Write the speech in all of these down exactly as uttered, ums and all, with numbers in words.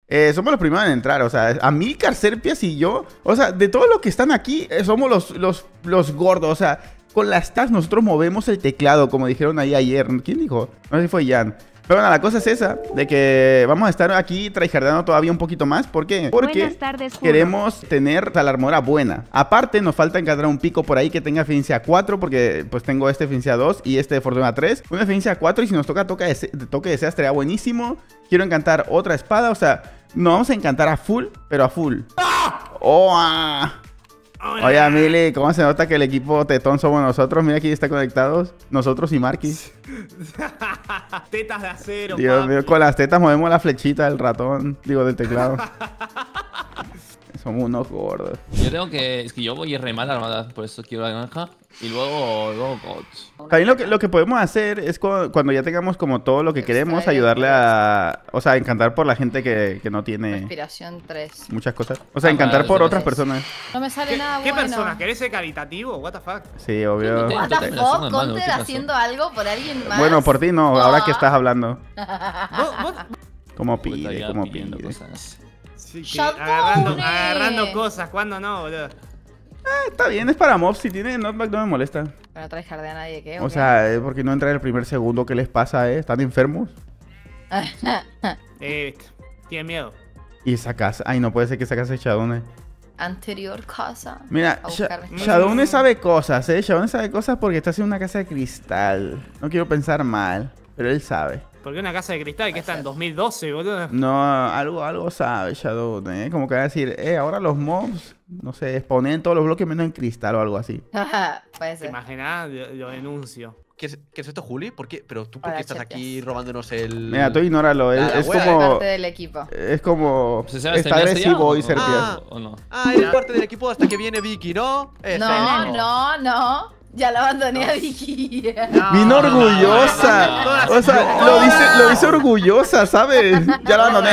Eh, somos los primeros en entrar, o sea, Amilcar, Serpias y yo, o sea, de todos los que están aquí, eh, somos los, los, los gordos, o sea, con las tabs nosotros movemos el teclado, como dijeron ahí ayer. ¿Quién dijo? No sé si fue Jan. Pero bueno, la cosa es esa, de que vamos a estar aquí tryhardeando todavía un poquito más. ¿Por qué? Porque tardes, queremos tener la armadura buena. Aparte, nos falta encontrar un pico por ahí que tenga eficiencia cuatro, porque pues tengo este eficiencia dos y este de fortuna tres. Una eficiencia cuatro y si nos toca toque de, toque de sea estaría buenísimo. Quiero encantar otra espada, o sea, nos vamos a encantar a full, pero a full. ¡Oh! Ah. Oye, Mili, ¿cómo se nota que el equipo tetón somos nosotros? Mira, aquí está conectados. Nosotros y Marquis. Tetas de acero, Dios papi. mío, con las tetas movemos la flechita del ratón. Digo, del teclado. Somos unos gordos. Yo tengo que... Es que yo voy re mal armada, por eso quiero la granja. Y luego... luego God. También lo que, lo que podemos hacer es cu cuando ya tengamos como todo lo que queremos, ayudarle a... O sea, encantar por la gente que, que no tiene... Respiración tres. Muchas cosas. O sea, encantar por otras personas. No me sale ¿Qué, nada ¿Qué bueno. persona? ¿Querés ser caritativo? What the fuck? Sí, obvio. What the fuck, Counter haciendo algo por alguien más. Bueno, por ti no, ahora que estás hablando. ¿Vos, vos? ¿Cómo pide? ¿Cómo pide? Sí, que agarrando, agarrando cosas, ¿cuándo no, boludo? Eh, está bien, es para mobs. Si tiene knockback no me molesta. Pero no tryhardea a nadie, ¿qué? O, o sea, es porque no entra el primer segundo. ¿Qué les pasa, eh? ¿Están enfermos? eh, tienen miedo. Y esa casa. Ay, no puede ser que esa casa de Shadowne. Anterior casa. Mira, Shadowne sabe cosas, eh. Shadowne sabe cosas porque está haciendo una casa de cristal. No quiero pensar mal, pero él sabe. ¿Por qué una casa de cristal que está en dos mil doce, boludo? No, algo, algo sabe Shadowne, ¿eh? Como que va a decir, eh, ahora los mobs, no sé, exponen todos los bloques menos en cristal o algo así. Puede ser. ¿Te imaginas? Lo, lo denuncio. ¿Qué es, ¿Qué es esto, Juli? ¿Por qué? ¿Pero tú por qué estás aquí robándonos el...? Mira, tú ignóralo, es, es como... Es parte del equipo. Es como... ¿Se está agresivo hoy, Serpias. Ah, ¿o no? Ah, eres parte del equipo hasta que viene Vicky, ¿no? Ese no, no, no, no. Ya la abandoné no. a Vicky. No, Vino orgullosa. No, no, no, o sea, no. lo, dice, lo dice orgullosa, ¿sabes? Ya la abandoné.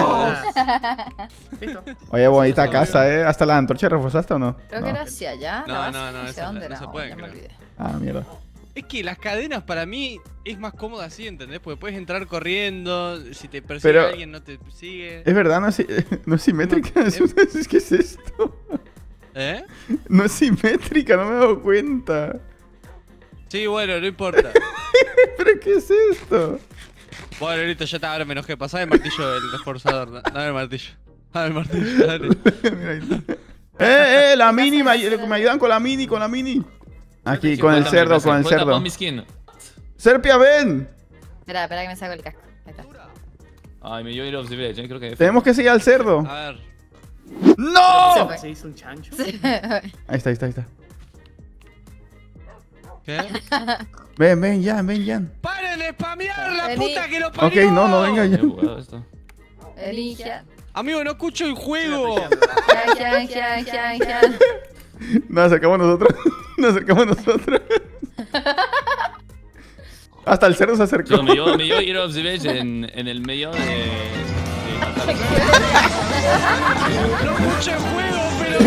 No. Oye, bonita casa, ¿eh? ¿Hasta la antorcha reforzaste o no? Creo que era hacia allá. No, no, no. ¿Hacia dónde no se puede, me olvidé. Ah, mierda. Es que las cadenas para mí es más cómoda así, ¿entendés? Porque puedes entrar corriendo, si te persigue Pero alguien no te sigue. Es verdad, no es, no es simétrica. Es, es, ¿Qué es esto? ¿Eh? No es simétrica, no me he dado cuenta. Sí, bueno, no importa. ¿Pero qué es esto? Bueno, listo, ya está, ahora me enojé. Pasá el martillo, el reforzador. Dame el martillo. Dame el martillo, dale. Mira, ahí está. ¡Eh, eh! La mini, me, me ayudan con la mini, con la mini. Aquí, con el cerdo, con el cerdo. ¡Serpia, ven! Espera, espera que me saco el casco. Ahí está. Ay, me dio ir of the village, creo que... Tenemos que seguir al cerdo. A ver. ¡No! Se hizo un chancho. Sí. Ahí está, ahí está, ahí está. ¿Qué? Ven, ven, Jan, ven, Jan. ¡Paren de spamear la Vení. puta que lo parió! Ok, no, no, venga, Jan. Elige. Amigo, no escucho el juego. Jan, Jan, Jan, Jan. Nos acercamos nosotros. Nos acercamos nosotros. Hasta el cerdo se acercó. Yo, me dio, me dio Hero of the Village en, en el medio de... de no escucho el juego, pero...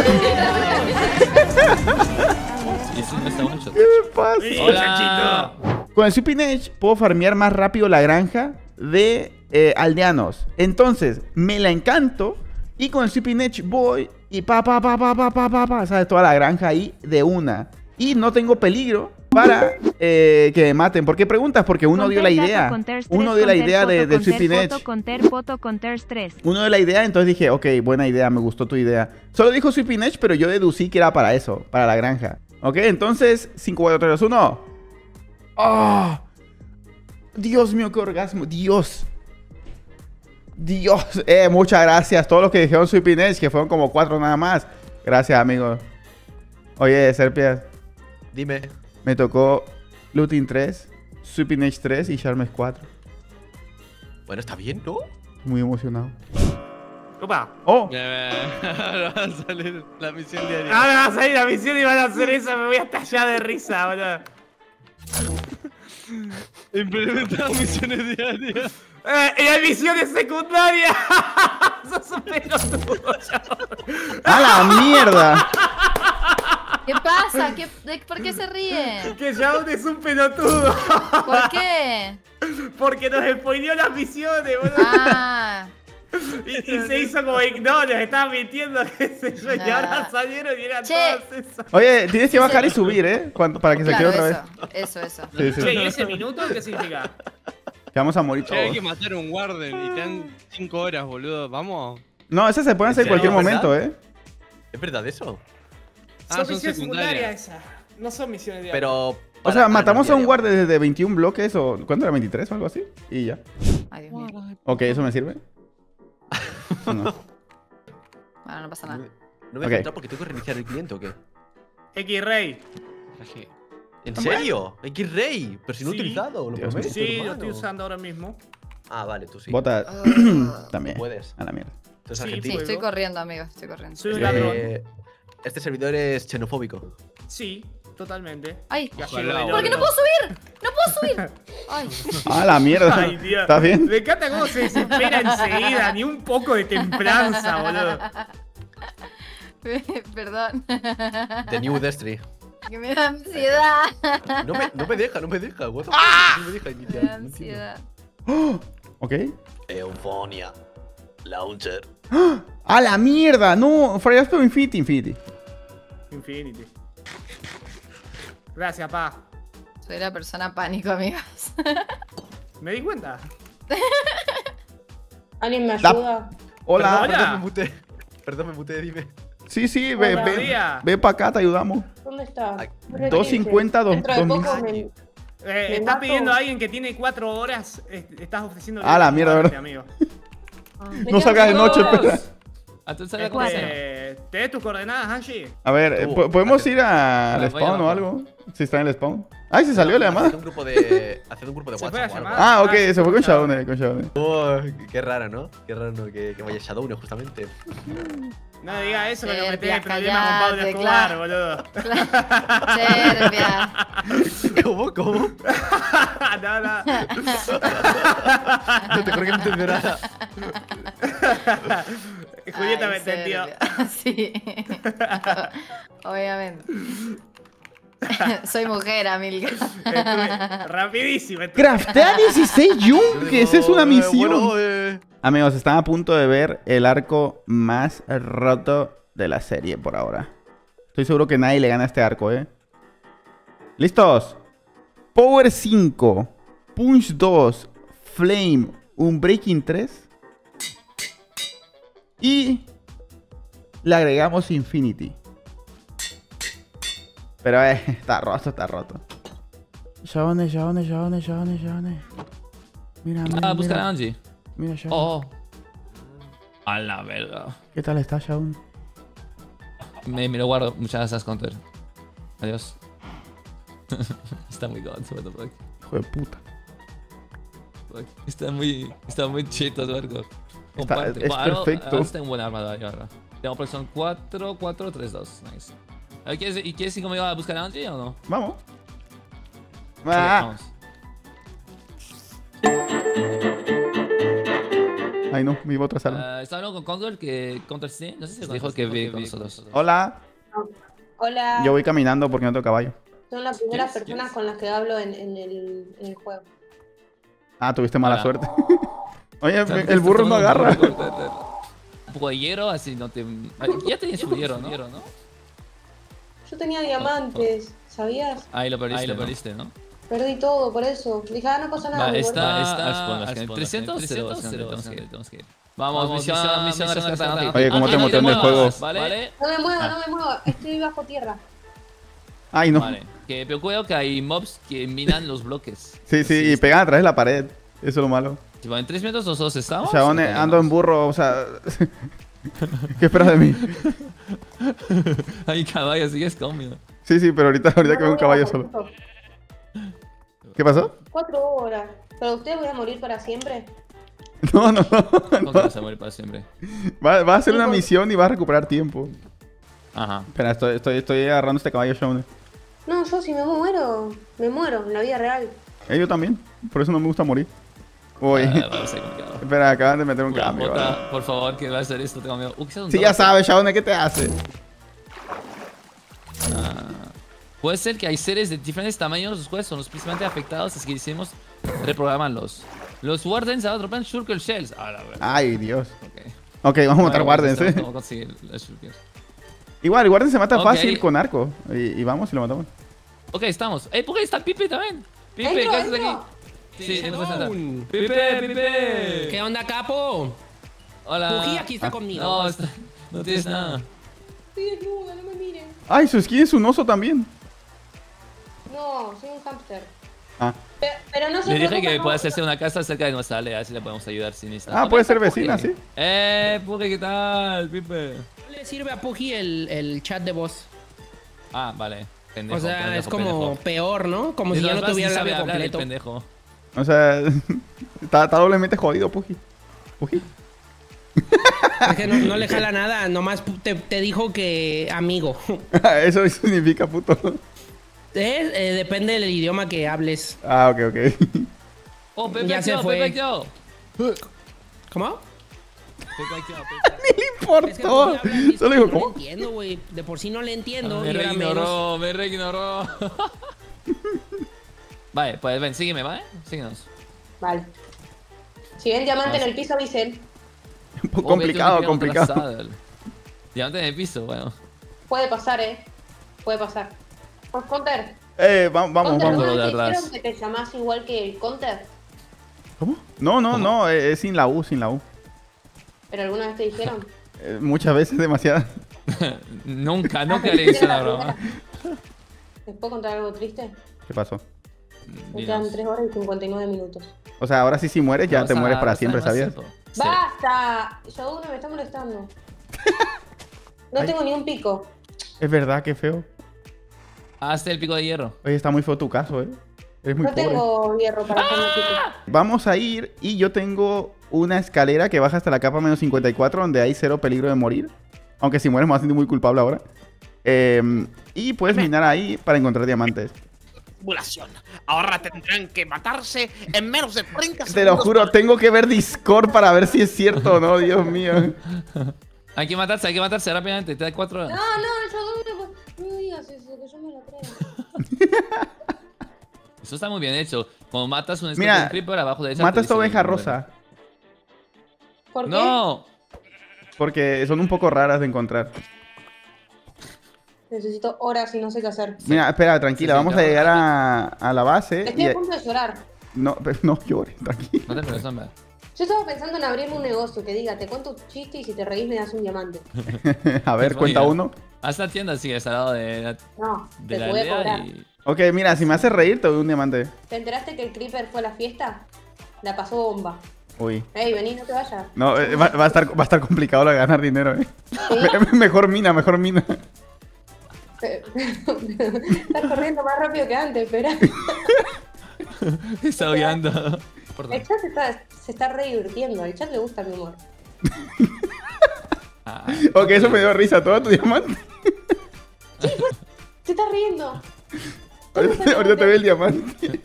Eso no está mucho. ¿Qué pasa? ¡Hola! Con el Sweeping Edge puedo farmear más rápido la granja de eh, aldeanos. Entonces, me la encanto. Y con el Sweeping Edge voy y pa, pa, pa, pa, pa, pa, pa, pa, ¿sabes? Toda la granja ahí de una. Y no tengo peligro para eh, que me maten. ¿Por qué preguntas? Porque uno dio la idea. Uno dio la idea de, del Sweeping Edge. Uno dio la idea, entonces dije, ok, buena idea, me gustó tu idea. Solo dijo Sweeping Edge, pero yo deducí que era para eso, para la granja. Ok, entonces, cinco, cuatro, tres, dos, uno. ¡Oh! Dios mío, qué orgasmo. Dios. Dios. Eh, muchas gracias. Todos los que dijeron Sweeping Edge, que fueron como cuatro nada más. Gracias, amigos. Oye, Serpias. Dime. Me tocó Looting tres, Sweeping Edge tres y Charmes cuatro. Bueno, está bien, ¿no? Muy emocionado. Opa. ¡Oh! Ahora va a salir la misión diaria. Ahora va a salir la misión y van a hacer eso. Me voy a estallar de risa, boludo. Implementar misiones diarias. Eh, y hay misiones secundarias. Sos un pelotudo, chabón. ¡A la mierda! ¿Qué pasa? ¿Qué, de, ¿Por qué se ríen? Que Shaun es un pelotudo. ¿Por qué? Porque nos spoileó las misiones, boludo. Ah. Y, y se hizo como ignoros, estaba mintiendo, qué sé yo, y ahora salieron y eran Che. todas esas. Oye, tienes que bajar y subir, ¿eh? Cuando- para que se quede Claro, otra vez. eso, eso, eso. Sí, sí. Che, ¿y ese minuto qué significa? Que vamos a morir Che, hay todos. que matar a un Warden y te dan cinco horas, boludo. Vamos. No, ese se puede hacer en ¿En serio? cualquier momento, ¿Verdad? ¿eh? ¿Es verdad eso? Ah, son son misiones secundarias secundarias. esas. No son misiones diarias. Pero. O para- sea, ah, matamos no, a un diario. guardia desde veintiún bloques o... ¿Cuánto era? ¿veintitrés o algo así? Y ya. Ay, Dios mío. Ok, ¿eso me sirve? No. Bueno, no pasa No nada. me- no me Ok. he encontrado porque tengo que reiniciar el cliente o qué. X-Ray. Traje. ¿En serio? X-Ray. Pero si no he Sí. utilizado, lo Dios prometo, Sí, lo hermano. estoy usando ahora mismo. Ah, vale, tú sí. Bota Ah. también. Puedes. A la mierda. Tú eres Sí, Sí, argentino. estoy corriendo, amigo, estoy corriendo. Soy un Eh, ladrón. este servidor es xenofóbico. Sí, totalmente. Ay, Gallego Ojalá, del ¿por ¿por qué no orto. puedo subir? ¡No puedo subir! Ay, A la mierda. Ay, Dios. ¿Estás bien? Me encanta cómo se desespera enseguida, ni un poco de templanza, boludo. perdón. The New Destry. Que me da ansiedad. No me, no me deja, no me deja. What the ¡Ah! fuck? No me deja Me iniciar. da no entiendo. ansiedad. Ok. Euphonia. Launcher. ¡A la mierda! No, fallaste con Infinity, Infinity. Infinity. Gracias, pa. Soy la persona pánico, amigas. Me di cuenta. ¿Alguien me Da- ayuda? Hola. Hola. Perdón, me muté. Perdón, me muté, dime. Sí, sí, ve, Hola. ve, Día. ve para acá, te ayudamos. ¿Dónde está? Ay, dos cincuenta, dos- Dentro de dos mil. poco me... Eh, Me estás mato. pidiendo a alguien que tiene cuatro horas. eh, Estás ofreciendo. Ah, la mierda, ¿verdad? amigo. me No quedan salgas de cinco noche, horas. espera. Ah, tú sabes cómo se llama. Este, ¿Tenés tus coordenadas, Angie? A ver, eh, Tú, po- ¿podemos hace- ir al Voy a spawn o bajar. algo? Si está en el spawn. Ay, se salió la Haced llamada. un grupo de. Haced un grupo de Se fue la WhatsApp. o algo. llamada. Ah, ok, Ah, sí, se fue con con Shadow. Shadowne, con Shadowne. Oh, qué raro, ¿no? Qué raro ¿no? que, que vaya Shadowne justamente. No diga eso, que me metí en Serpia, problemas con Pablo callate, Escobar, claro. boludo. Serbia. ¿Cómo? ¿Cómo? no, no. No te creo que no entiendo nada. Julieta me Ay, entendió. Serbia. Sí. Obviamente. Soy mujer, Amilcar. Estuve rapidísimo. estuve- Craftea dieciséis yunques, es una Eh, misión. Bueno, eh. Amigos, están a punto de ver el arco más roto de la serie por ahora. Estoy seguro que nadie le gana a este arco, ¿eh? ¿Listos? Power cinco, Punch dos, Flame, Unbreaking tres. Y le agregamos Infinity. Pero eh, está roto, está roto. Shaone, Shaone, Shaone, Shaone, Shaone. Mira, mira, Ah, buscar a mira. Angie. Mira, Shaone. Oh. A la verga. ¿Qué tal está, Shaun? Me, me lo guardo. Muchas gracias, Counter. Adiós. Está muy god, what the fuck. Hijo de puta. Fuck. Está muy, está muy cheto, Eduardo. Está- Comparte. es Bueno, ahora- perfecto. ahora está en buena armada yo ahora. Tengo presión cuatro, cuatro, tres, dos. Nice. A ver, ¿Quieres, ¿Y quieres ir conmigo a buscar a Angie o no? Vamos. Vale, Ah. vamos. Ay, no, mi otra sala. Ah, estaba hablando con Counter que Counter sí. No sé si dijo que vive con nosotros. Hola. Hola. Yo voy caminando porque no tengo caballo. Son las primeras ¿Quieres? personas ¿Quieres? con las que hablo en, en el, en el juego. Ah, tuviste mala Hola. suerte. Oye, O sea, el burro no está agarra. tomando un poco de hierro, así no te. Ya tenías su hierro, ¿no? ¿no? Yo tenía diamantes, ¿sabías? Ahí lo perdiste. Ahí lo perdiste, ¿no? Perdí todo por eso. Dije, ah, no pasa nada. Va, me está, vuelvo. está, está, trescientos, trescientos, tenemos que ir, tenemos que ir. Vamos, misión, misión a rescatar a Angie. Oye, ¿cómo Ah, te no mostré en el juego? muevas, ¿Vale? No me muevo, Ah. no me muevo. Estoy bajo tierra. Ay, no. Vale. Que, pero cuidado que hay mobs que minan los bloques. Sí, sí, y pegan atrás de la pared. Eso es lo malo. Tipo, en tres minutos nosotros estamos. Chabone, ¿o ando en burro, o sea. ¿Qué esperas de mí? Hay caballos, sigues conmigo. Sí, sí, pero ahorita, ahorita No, que veo un voy a caballo bajar, solo. justo. ¿Qué pasó? Cuatro horas. ¿Pero ustedes voy a morir para siempre? No, no, no. ¿Cómo que vas a morir para siempre? Va, va a hacer una misión y va a recuperar tiempo. Ajá. Espera, estoy, estoy, estoy agarrando este caballo, Shaun. No, yo si me muero, me muero en la vida real. Eh, yo también. Por eso no me gusta morir. Uy. Ah, va a ser complicado. Espera, acaban de meter un Una cambio. bota, ¿vale? por favor, que va a hacer esto, tengo miedo. Uh, quizás un Sí, ya drop. sabes, Shaun, ¿qué te hace? Ah, puede ser que hay seres de diferentes tamaños, los cuales son los principalmente afectados, así que decidimos reprogramarlos. Los Wardens ahora dropan Shulker Shells. Ah, la verdad. Ay, Dios. Ok. Ok, vamos a matar Bueno, Wardens, vamos a- eh. vamos a conseguir los Shulkers. Igual, el Warden se mata Ok. fácil con arco. Y, y vamos y lo matamos. Ok, estamos. ¡Eh, por ahí está Pipe también! Pipe, Entro, ¿qué haces entro. aquí? Sí, él puede saltar. Shadow. ¡Pipe, Pipe! ¿Qué onda, capo? Hola. Puji aquí está conmigo. No, está- no tienes nada. Estoy desnuda, no me miren. Ay, su skin es un oso también. No, soy un hámster. Ah, Pero, pero no se Le dije preocupen, que no, puede hacerse una casa cerca de nuestra aldea, así le podemos ayudar si necesita. Ah, Ok, puede está ser vecina, Puji. sí. Eh, Puji, ¿qué tal, Pipe? No le sirve a Puji el, el chat de voz. Ah, vale. Pendejo, O sea, pendejo, es como pendejo. peor, ¿no? Como De si ya todas no formas, tuviera sí el sabe labio hablar el completo. pendejo. o sea, está, está doblemente jodido, Puji. Puji. Es que no, no le jala nada, nomás pu- te, te dijo que amigo. Eso significa puto. Eh, eh, depende del idioma que hables. Ah, ok, ok. Oh, Pepe, Ya se yo, fue. Pepe, yo. ¿Cómo? Pepe, yo, Pepe. Por Es que todo. Puji habla así, Solo no digo, le ¿cómo? entiendo, güey. De por sí no le entiendo. Me y ahora menos. reignoró, me reignoró. Vale, pues ven, sígueme, ¿vale? Síguenos. Vale. Si ven diamante en el piso, avisen. Un poco Oh, complicado, vete, un complicado. atrasado. Diamante en el piso, bueno. Puede pasar, eh. Puede pasar. Pues Counter. Eh, va- vamos, Counter, vamos. Lo ¿alguna de vez te atrás. dijeron que te llamás igual que el Counter? ¿Cómo? No, no, ¿Cómo? no, eh, es sin la U, sin la U. ¿Pero alguna vez te dijeron? Eh, muchas veces, demasiadas. Nunca, nunca le hice una broma. ¿Les puedo contar algo triste? ¿Qué pasó? Me quedan Dinos. tres horas y cincuenta y nueve minutos. O sea, ahora sí, si mueres, ya Vamos te a- mueres para vamos a siempre, dar más ¿sabías? tiempo. Sí. ¡Basta! Shadow me está molestando. No Ay. tengo ni un pico. Es verdad, qué feo. Hazte el pico de hierro. Oye, está muy feo tu caso, ¿eh? Eres muy No pobre. tengo hierro para hacerme pico. Vamos a ir y yo tengo una escalera que baja hasta la capa menos cincuenta y cuatro donde hay cero peligro de morir. Aunque si mueres me vas a sentir muy culpable ahora. Eh, y puedes minar ahí para encontrar diamantes. Simulación. Ahora tendrán que matarse en menos de treinta segundos. Te lo juro, tengo que ver Discord para ver si es cierto o no, Dios mío. Hay que matarse, hay que matarse rápidamente. Te da cuatro No, horas. no, Shadow no, no digas eso, que yo me la traigo. Eso está muy bien hecho. Cuando matas un Mira, Scorpion Creeper abajo derecha. Mata te esta dice oveja el número. rosa. ¿Por qué? ¡No! Porque son un poco raras de encontrar. Necesito horas y no sé qué hacer. Mira, espera, tranquila, Sí, sí, vamos a claro. llegar a, a la base. Estoy Y, a punto de llorar. no, pero no llores, tranquila. No te preocupes, hombre. Yo estaba pensando en abrirme un negocio que diga, te cuento un chiste y si te reís me das un diamante. A ver, Pues cuenta mira. uno. Haz la tienda así, al lado de la, No, de te la voy a aldea cobrar. y... Ok, mira, si me haces reír, te doy un diamante. ¿Te enteraste que el Creeper fue a la fiesta? La pasó bomba. Uy. Ey, vení, no te vayas. No, eh, va, va a estar, va a estar complicado lo de ganar dinero, eh. ¿Sí? Me- mejor mina, mejor mina. Estás corriendo más rápido que antes, espera. Está odiando. Perdón. El chat se está, se está re divirtiendo, al chat le gusta mi humor. Ah, Ok, eso me dio risa. ¿Todo tu diamante? Se está riendo. Ahorita, ahorita te ve el diamante.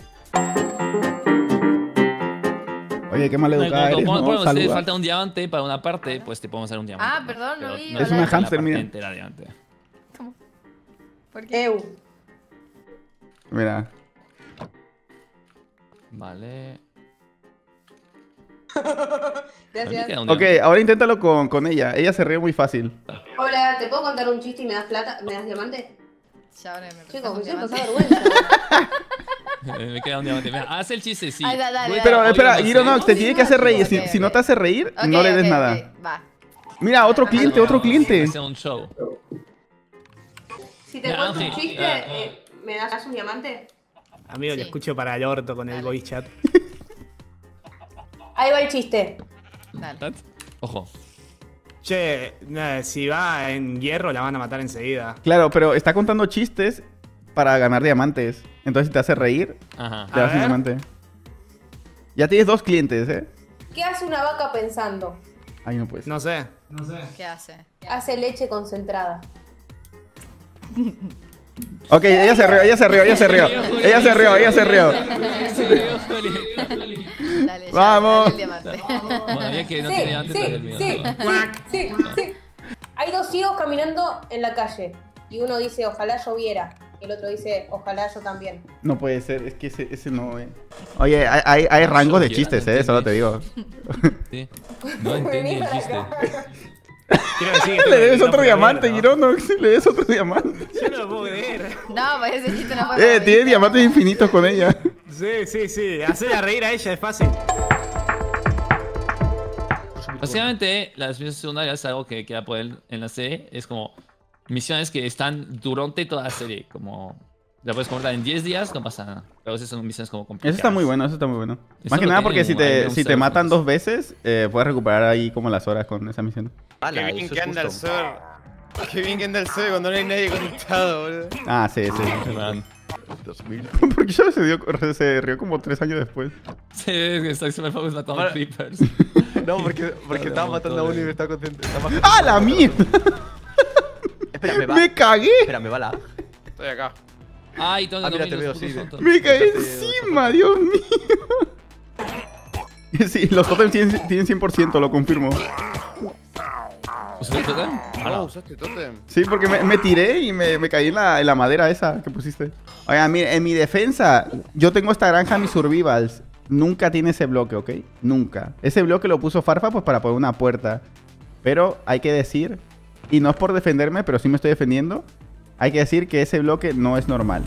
Oye, qué maleducada Bueno, eres, como- ¿no? como- si Saluda. falta un diamante para una parte, pues te podemos hacer un diamante. Ah, perdón, no Pero vi, no Es una la hámster, parte mira. entera diamante. ¿Cómo? ¿Por qué? Eu. Mira. Vale. Gracias. Queda un Ok, diamante. ahora inténtalo con, con ella. Ella se ríe muy fácil. Hola, ¿te puedo contar un chiste y me das plata? ¿Me das diamante? Ya ahora me prestas Chicos, un me siento diamante. vergüenza. Me queda un diamante. Mira, haz el chiste, sí. Ay, dale, dale, dale. Pero Obvio, espera, no Giro, sé. no, te tiene que hacer reír. Si, Ok, si no ok. te hace reír, Ok, no le des ok, nada. ok, Va. Mira, otro cliente, otro cliente. Hacer un show. Si te Ya, cuento un Ángel, chiste, ya. eh, ¿me das un diamante? Amigo, Sí. le escucho para el orto con el Dale. voice chat. Ahí va el chiste. Dale. Ojo. Che, eh, si va en hierro la van a matar enseguida. Claro, pero está contando chistes para ganar diamantes. Entonces, si te hace reír, Ajá. te A das un ver. diamante. Ya tienes dos clientes, ¿eh? ¿Qué hace una vaca pensando? Ay, no puedes. No sé. ¿Qué hace? Hace leche concentrada. Ok, ella se rió, ella se rió, ella se rió. Ella se rió, ella se rió. Dale, ya, Vamos. dale el diamante. Bueno, ya que no Sí, tiene diamante, sí, trae el mío. sí, sí, sí, sí. Hay dos ciegos caminando en la calle y uno dice, ojalá lloviera. Y el otro dice, ojalá yo también. No puede ser, es que ese, ese no, eh. Oye, hay, hay, hay rangos de chistes, eh, solo te digo. Sí. No entendí el chiste. Quiero decir que Le debes no otro puede diamante, ver, ¿no? Gironox. Le debes otro diamante. Yo no lo puedo creer. No, pues ese chiste no fue. Eh, tiene diamantes infinitos con ella. Sí, sí, sí. Hacerla reír a ella es fácil. Básicamente, las misiones secundarias es algo que queda poder en la serie. Es como misiones que están durante toda la serie. Como la puedes completar en diez días, no pasa nada. Pero esas son misiones como complicadas. Eso está muy bueno, eso está muy bueno. Eso Más que lo nada tiene porque si un- hay te, un si te self, matan pues. dos veces, eh, puedes recuperar ahí como las horas con esa misión. Ala, Qué bien eso que es anda el justo. ser. Qué bien que anda el ser cuando no hay nadie conectado, boludo. Ah, sí, sí. dos mil. Porque ya se, dio, se rió como tres años después. Sí, es que estoy super focus matando Ahora- creepers. No, porque, porque estaba matando a uno y me estaba contento. estaba- ¡Ah, la mierda! Espera, me va. ¡Me cagué! Espera, me va la. Estoy acá. Ay, tengo Ah, que mira, te dormir veo, los sí, putos de- tontos. ¡Me caí Fíjate, encima, Dios mío! Sí, los totems tienen, tienen cien por ciento, lo confirmo. ¿Usaste totem? Ah, usaste totem. Sí, porque me, me tiré y me, me caí en la, en la madera esa que pusiste. Oigan, mire, en mi defensa, yo tengo esta granja, mis survivals. Nunca tiene ese bloque, ¿ok? Nunca. Ese bloque lo puso Farfa pues para poner una puerta. Pero hay que decir, y no es por defenderme, pero sí me estoy defendiendo. Hay que decir que ese bloque no es normal.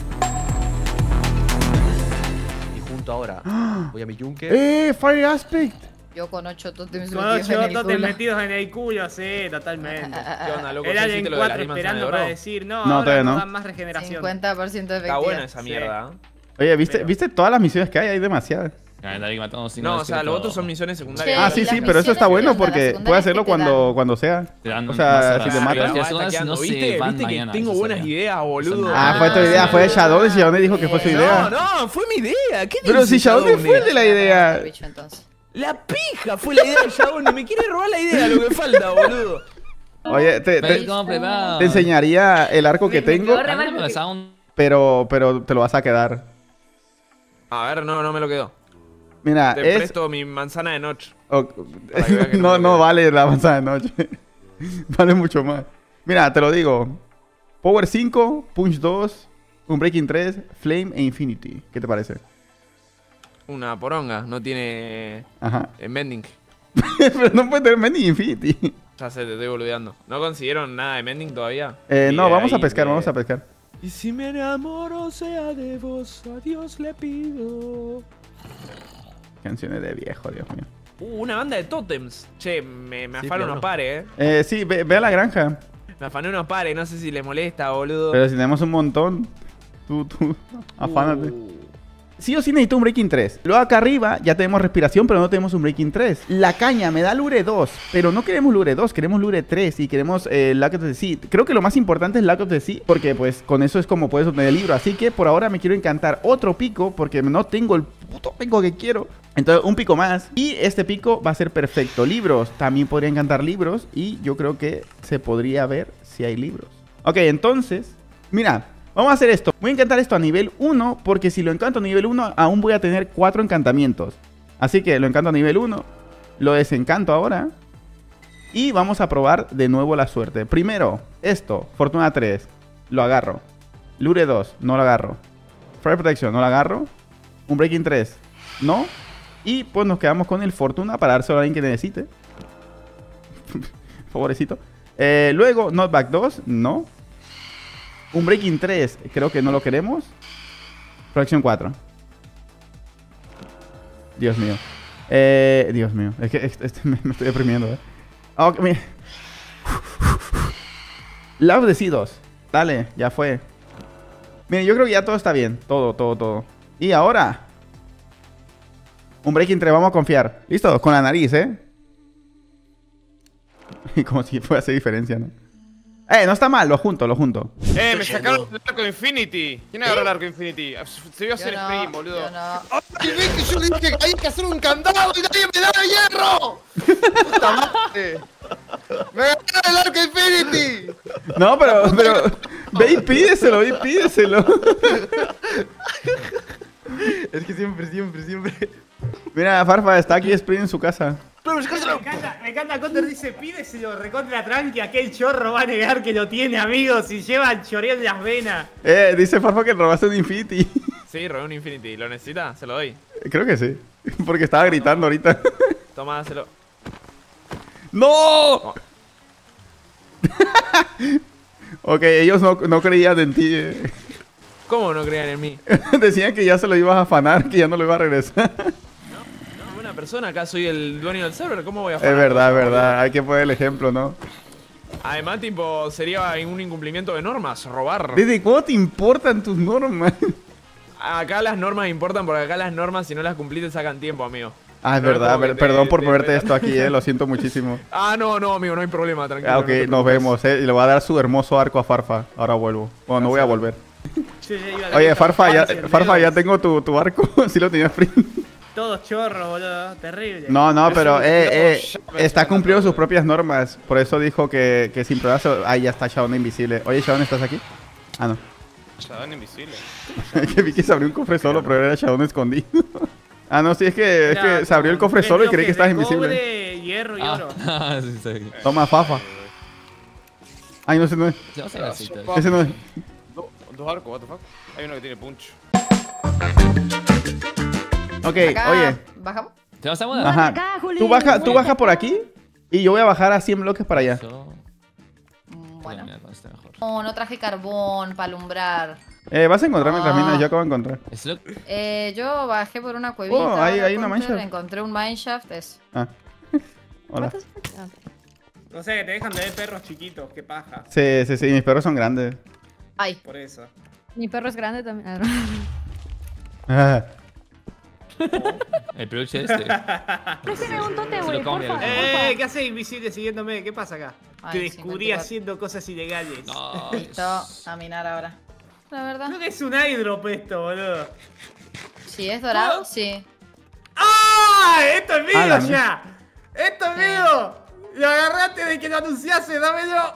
Y junto ahora voy a mi yunque. ¡Eh! ¡Fire Aspect! Yo con ocho totems Con metidos en ocho el totes culo. metidos en el culo, sí, totalmente. ¿Qué onda, loco? El ¿Ya Alien hiciste lo de la cuatro manzana de esperando oro? para decir, no, No, ahora todavía nos no. dan más regeneración. cincuenta por ciento de Está efectividad. buena esa mierda. ¿eh? Oye, ¿viste, Pero- ¿viste todas las misiones que hay? Hay demasiadas. Dale, que matamos cinco No, o veces sea, que los todo. otros son misiones secundarias. Sí, Ah, sí, las sí, pero eso está misiones bueno de la porque secundaria puedes es que hacerlo te dan- cuando, cuando sea. Te dan O sea, más si horas. te Pero matan. las Ah, segundas está no quedando. se ¿Viste? van ¿Viste que mañana, tengo eso buenas sabía. ideas, boludo? Ah, fue tu idea, fue de Shadow y Shadow dijo que fue su idea. No, no, fue mi idea. ¿Qué Pero dice si Shadow Shadow? fue el de la idea. Bicho, entonces. La pija fue la idea de Shadow. Me quiere robar la idea, lo que falta, boludo. Oye, te, ¿Ves te, cómo prepara? te enseñaría el arco que tengo, A mí me pasaba un- pero, pero te lo vas a quedar. A ver, no, no me lo quedo. Mira, Te es... presto mi manzana de noche. o- Para que vea que no no, me no quedo. vale la avanzada de noche. Vale mucho más. Mira, te lo digo. Power cinco, Punch dos, Unbreaking tres, Flame e Infinity. ¿Qué te parece? Una poronga, no tiene Ajá. eh, mending. Pero no puede tener Mending Infinity. Ya sé, te estoy boludeando. ¿No consiguieron nada de mending todavía? Eh, Y no, de vamos a ahí pescar, de- vamos a pescar. Y si me enamoro sea de vos, a Dios le pido. Canciones de viejo, Dios mío. Uh, una banda de tótems. Che, me, me Sí, afané claro. unos pares, eh. Eh, sí, ve, ve a la granja. Me afané unos pares, no sé si les molesta, boludo. Pero si tenemos un montón, tú, tú, afánate. Uh. Sí o sí necesito un Breaking tres. Luego acá arriba ya tenemos respiración, pero no tenemos un Breaking tres. La caña me da Lure dos, pero no queremos Lure dos, queremos Lure tres y queremos eh, Lack of the Sea. Creo que lo más importante es Lack of the Sea, porque pues con eso es como puedes obtener el libro. Así que por ahora me quiero encantar otro pico, porque no tengo el puto pico que quiero. Entonces un pico más, y este pico va a ser perfecto. Libros, también podría encantar libros, y yo creo que se podría ver si hay libros. Ok, entonces, mira, vamos a hacer esto. Voy a encantar esto a nivel uno, porque si lo encanto a nivel uno, aún voy a tener cuatro encantamientos. Así que lo encanto a nivel uno, lo desencanto ahora, y vamos a probar de nuevo la suerte. Primero, esto, Fortuna tres, lo agarro. Lure dos, no lo agarro. Fire Protection, no lo agarro. Un Breaking tres, no. Y pues nos quedamos con el Fortuna para dárselo a alguien que necesite. Pobrecito. Eh, luego, Knockback dos, no. Un Breaking tres, creo que no lo queremos. Protection cuatro. Dios mío. Eh, Dios mío. Es que este, este me, me estoy deprimiendo, eh. Ok, mira. Love de C dos. Dale, ya fue. Miren, yo creo que ya todo está bien. Todo, todo, todo. Y ahora, un Breaking tres, vamos a confiar. ¿Listo? Con la nariz, ¿eh? Y como si fuera a hacer diferencia, ¿no? Eh, no está mal, lo junto, lo junto. Eh, me sacaron el arco Infinity. ¿Quién agarró el arco Infinity? Se vio hacer Yo no, sprint, boludo. yo no. ¡Ay, ven que yo le dije que hay que hacer un candado y nadie me da hierro! ¡Puta madre! ¡Me ganaron el arco Infinity! No, pero, pero, ve y pídeselo, ve y pídeselo. Es que siempre, siempre, siempre. Mira, Farfa está aquí Sprint en su casa. Me encanta, me encanta, Counter dice, pídeselo, recontra tranqui, aquel chorro va a negar que lo tiene, amigo, si lleva el choreo en las venas. Eh, dice Farfa que robaste un Infinity. Sí, robé un Infinity. ¿Lo necesita? Se lo doy. Creo que sí. Porque estaba gritando ahorita. Toma, se lo... ¡No! Oh. Ok, ellos no, no creían en ti. eh. ¿Cómo no crean en mí? Decían que ya se lo ibas a afanar, que ya no lo iba a regresar. No, buena persona. Acá soy el dueño del server. ¿Cómo voy a Es afanar? verdad, es verdad. Hay que poner el ejemplo, ¿no? Además, tipo, sería un incumplimiento de normas, robar. ¿Desde cuándo te importan tus normas? Acá las normas importan porque acá las normas, si no las cumplís, te sacan tiempo, amigo. Ah, es No es verdad. como que ver- te- Perdón por te- ponerte esto aquí, eh. Lo siento muchísimo. Ah, no, no, amigo, no hay problema, tranquilo. Ah, no ok, te nos preocupes. vemos, eh. Y le voy a dar su hermoso arco a Farfa. Ahora vuelvo. Bueno, no voy a volver. Yo ya iba a la Oye, vieja Farfa, ya, infancia, Farfa, ya dedos. tengo tu, tu arco. Sí lo tenías free. Todos chorros, boludo, terrible. No, no, pero eh, eh, ya me está suena cumpliendo todo. sus propias normas. Por eso dijo que, que sin pruebas... Ahí ya está Shaun invisible. Oye, Shaun, ¿estás aquí? Ah, no. Shadow invisible. Que vi que se abrió un cofre solo, pero era Shaun escondido. Ah, no, sí, es que, es Mira, que se abrió el con cofre tres solo y creí bloques que estabas de invisible. Cobre, hierro y oro. Ah, sí, sí. Toma, Fafa. Ay, no, ese no es. Se va a hacer así, tal. Ese no es. Do- Dos arcos, what the fuck. Hay uno que tiene punch. Ok, Acá, oye. ¿bajamos? ¿Te vas a mudar? Ajá. acá, Juli, Tú baja, tú muévete baja por acá. aquí y yo voy a bajar a cien bloques para allá. Eso. Mm, Bueno. Mira, con este mejor. No, no traje carbón para alumbrar. Eh, vas a encontrar mientras Ah. minas, yo acabo de encontrar. Es lo- Eh, yo bajé por una cuevita. Oh, hay- ahora, hay una Counter, mineshaft. Encontré un mineshaft, eso. Ah. Hola. O sea que te dejan de ver perros chiquitos, qué paja. Sí, sí, sí, mis perros son grandes. Ay. Por eso. Mi perro es grande también. Ah. El peluche este. Préstame un tote, Se güey, lo cambia porfa. el- Eh, porfa. ¿qué haces invisible siguiéndome? ¿Qué pasa acá? Ay, Te descubrí cincuenta y cuatro. haciendo cosas ilegales. No. Listo, a minar ahora. La verdad. Creo que es un airdrop esto, boludo. Si es dorado, sí. ¡Ah! ¡Esto es mío Ah, la ya! ¡Esto es Sí. mío! ¡Lo agarré antes de que lo anunciase! ¡Dámelo!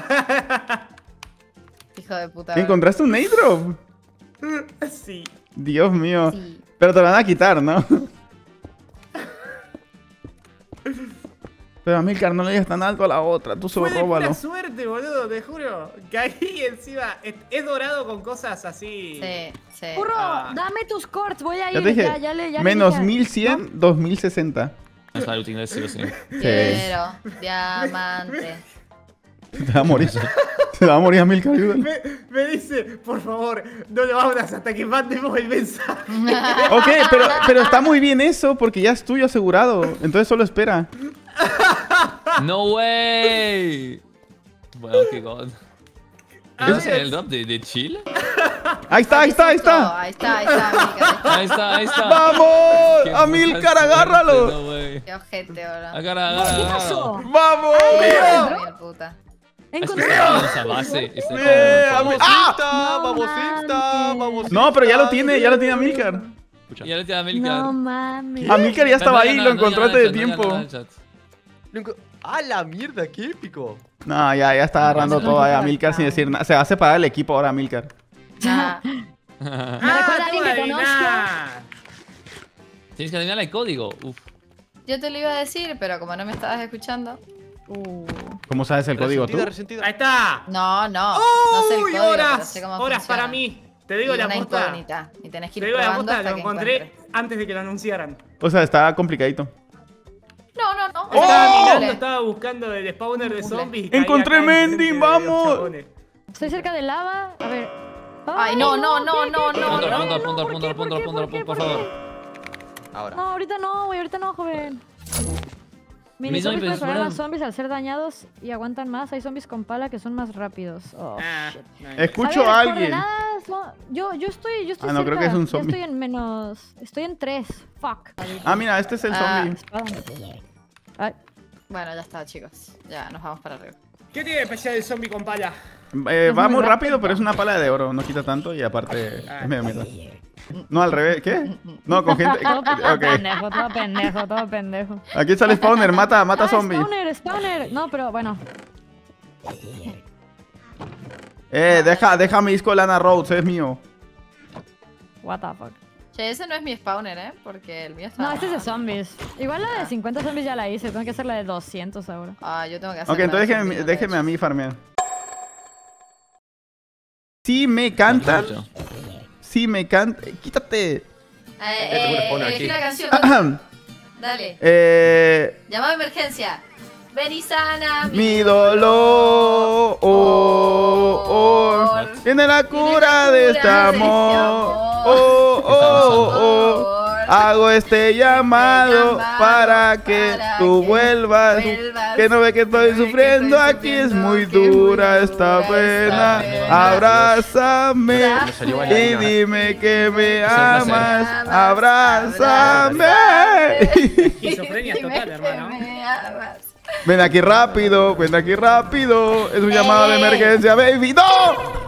Hijo de puta. ¿Encontraste un airdrop? Sí. Dios mío. Sí. Pero te lo van a quitar, ¿no? Pero Amilcar, no le digas tan alto a la otra, tú solo Fue de róbalo. pura suerte, boludo, te juro. Caí encima. Es, es dorado con cosas así. Sí, sí. Burro, Ah. dame tus corts, voy a ir. Ya te dije, ya, ya le, ya le menos dije a- mil cien, dos mil sesenta. Es para utilizar sí o sí. Quiero diamante. Se va a morir. Se va a morir Amilcar, ayúdalo. Me, me dice, por favor, no lo abras hasta que mandemos el mensaje. Ok, pero, pero está muy bien eso, porque ya es tuyo asegurado. Entonces solo espera. No way. Bueno, qué god. ¿Es el drop de, de Chile? Ahí está, ahí está, ahí está. Ahí está, ahí está, Amilcar. Ahí está, ahí está. ¡Vamos! Qué Amilcar, puta suerte, agárralo. No way. Qué ojete, ahora. Agarra, ¿Qué agarra, pasó? agarra. ¡Vamos! Mil puta. Es que Encontré. está en esa base. Está Eh, con- Amil- ¡Ah! Insta, No vamos mames. Insta, vamos No, pero ya lo Insta. tiene, ya lo tiene Amilcar. Ya le tiene a Milcar. No mames. Amilcar ya estaba No, ahí, no, lo no, no, encontraste no, de no, no, tiempo. no, no, no, chat. Lo enco- ¡Ah, la mierda! ¡Qué épico! No, ya, ya está agarrando todo ahí a Amilcar sin decir nada. Se va a separar el equipo ahora, Amilcar. Ah, Me recuerda a alguien que conozco. Tienes que adivinar el código. Uf. yo te lo iba a decir, pero como no me estabas escuchando. Uh, ¿Cómo sabes el código tú? Resentida, resentida. Ahí está. No, no. no sé el ¡Uy, código, pero horas! sé cómo Horas funciona. para mí. Te digo Y la una posta. incógnita. Y tenés que Te ir digo la probando posta, hasta lo que encontré encuentres. antes de que lo anunciaran. O sea, está complicadito. No, no, no. Estaba ¡Oh! mirando, estaba buscando el spawner de Puzzle. zombies. y caí ¡Encontré acá Mendy, enfrente de los vamos! chabones. estoy cerca de lava. A ver. Ay, no, no, no, ¿qué, no, qué, no, qué? Punto, no. punto, punto, ¿por punto, qué, punto, por qué, punto, por qué, por por qué? favor. Ahora. No, ahorita no, güey, ahorita no, joven. Mini Mis zombies zombies pueden frenar a los fueron- zombies al ser dañados y aguantan más. Hay zombies con pala que son más rápidos. Oh, Ah, shit. no, Escucho ver, a alguien. coordenadas, no, yo, yo estoy, yo estoy Ah, no, creo cerca. que es un Ya zombie. estoy en menos, estoy en tres. Fuck. Ah, mira, este es el Ah. zombie. Espada. Ay, Bueno, ya está, chicos. Ya, nos vamos para arriba. ¿Qué tiene de especial el zombie con pala? Eh, va muy muy rápido, rápido. pero es una pala de oro. No quita tanto y aparte Ah. es medio mierda. No, al revés. ¿Qué? No, con gente... todo, todo Ok. pendejo, todo pendejo, todo pendejo. Aquí sale Spawner. Mata, mata Ah, zombie. Spawner, spawner. No, pero bueno. Eh, deja, deja mi disco de Lana Rhodes. Es mío. What the fuck. Che, ese no es mi spawner, ¿eh? Porque el mío está... No, este es de zombies. Igual la de cincuenta zombies ya la hice. Tengo que hacer la de doscientos ahora. Ah, yo tengo que hacer Ok, la entonces de déjeme, zombies, no la he déjeme hecho. a mí farmear. Si me cantan. Si me cantan. Quítate. Eh, te voy a eh, poner elegí aquí. la canción. Ahem. Dale. Eh, Llamado de emergencia. Ven y sana mi dolor. Oh, oh. Tiene la cura de este amor. Oh, oh, oh, oh. Hago este llamado para que tú vuelvas. Que no ve que estoy sufriendo. Aquí es muy dura esta pena. Abrázame y dime que me amas. Abrázame. Esquizofrenia total, hermano. Ven aquí rápido, ven aquí rápido. Es un llamado de emergencia, baby. ¡No!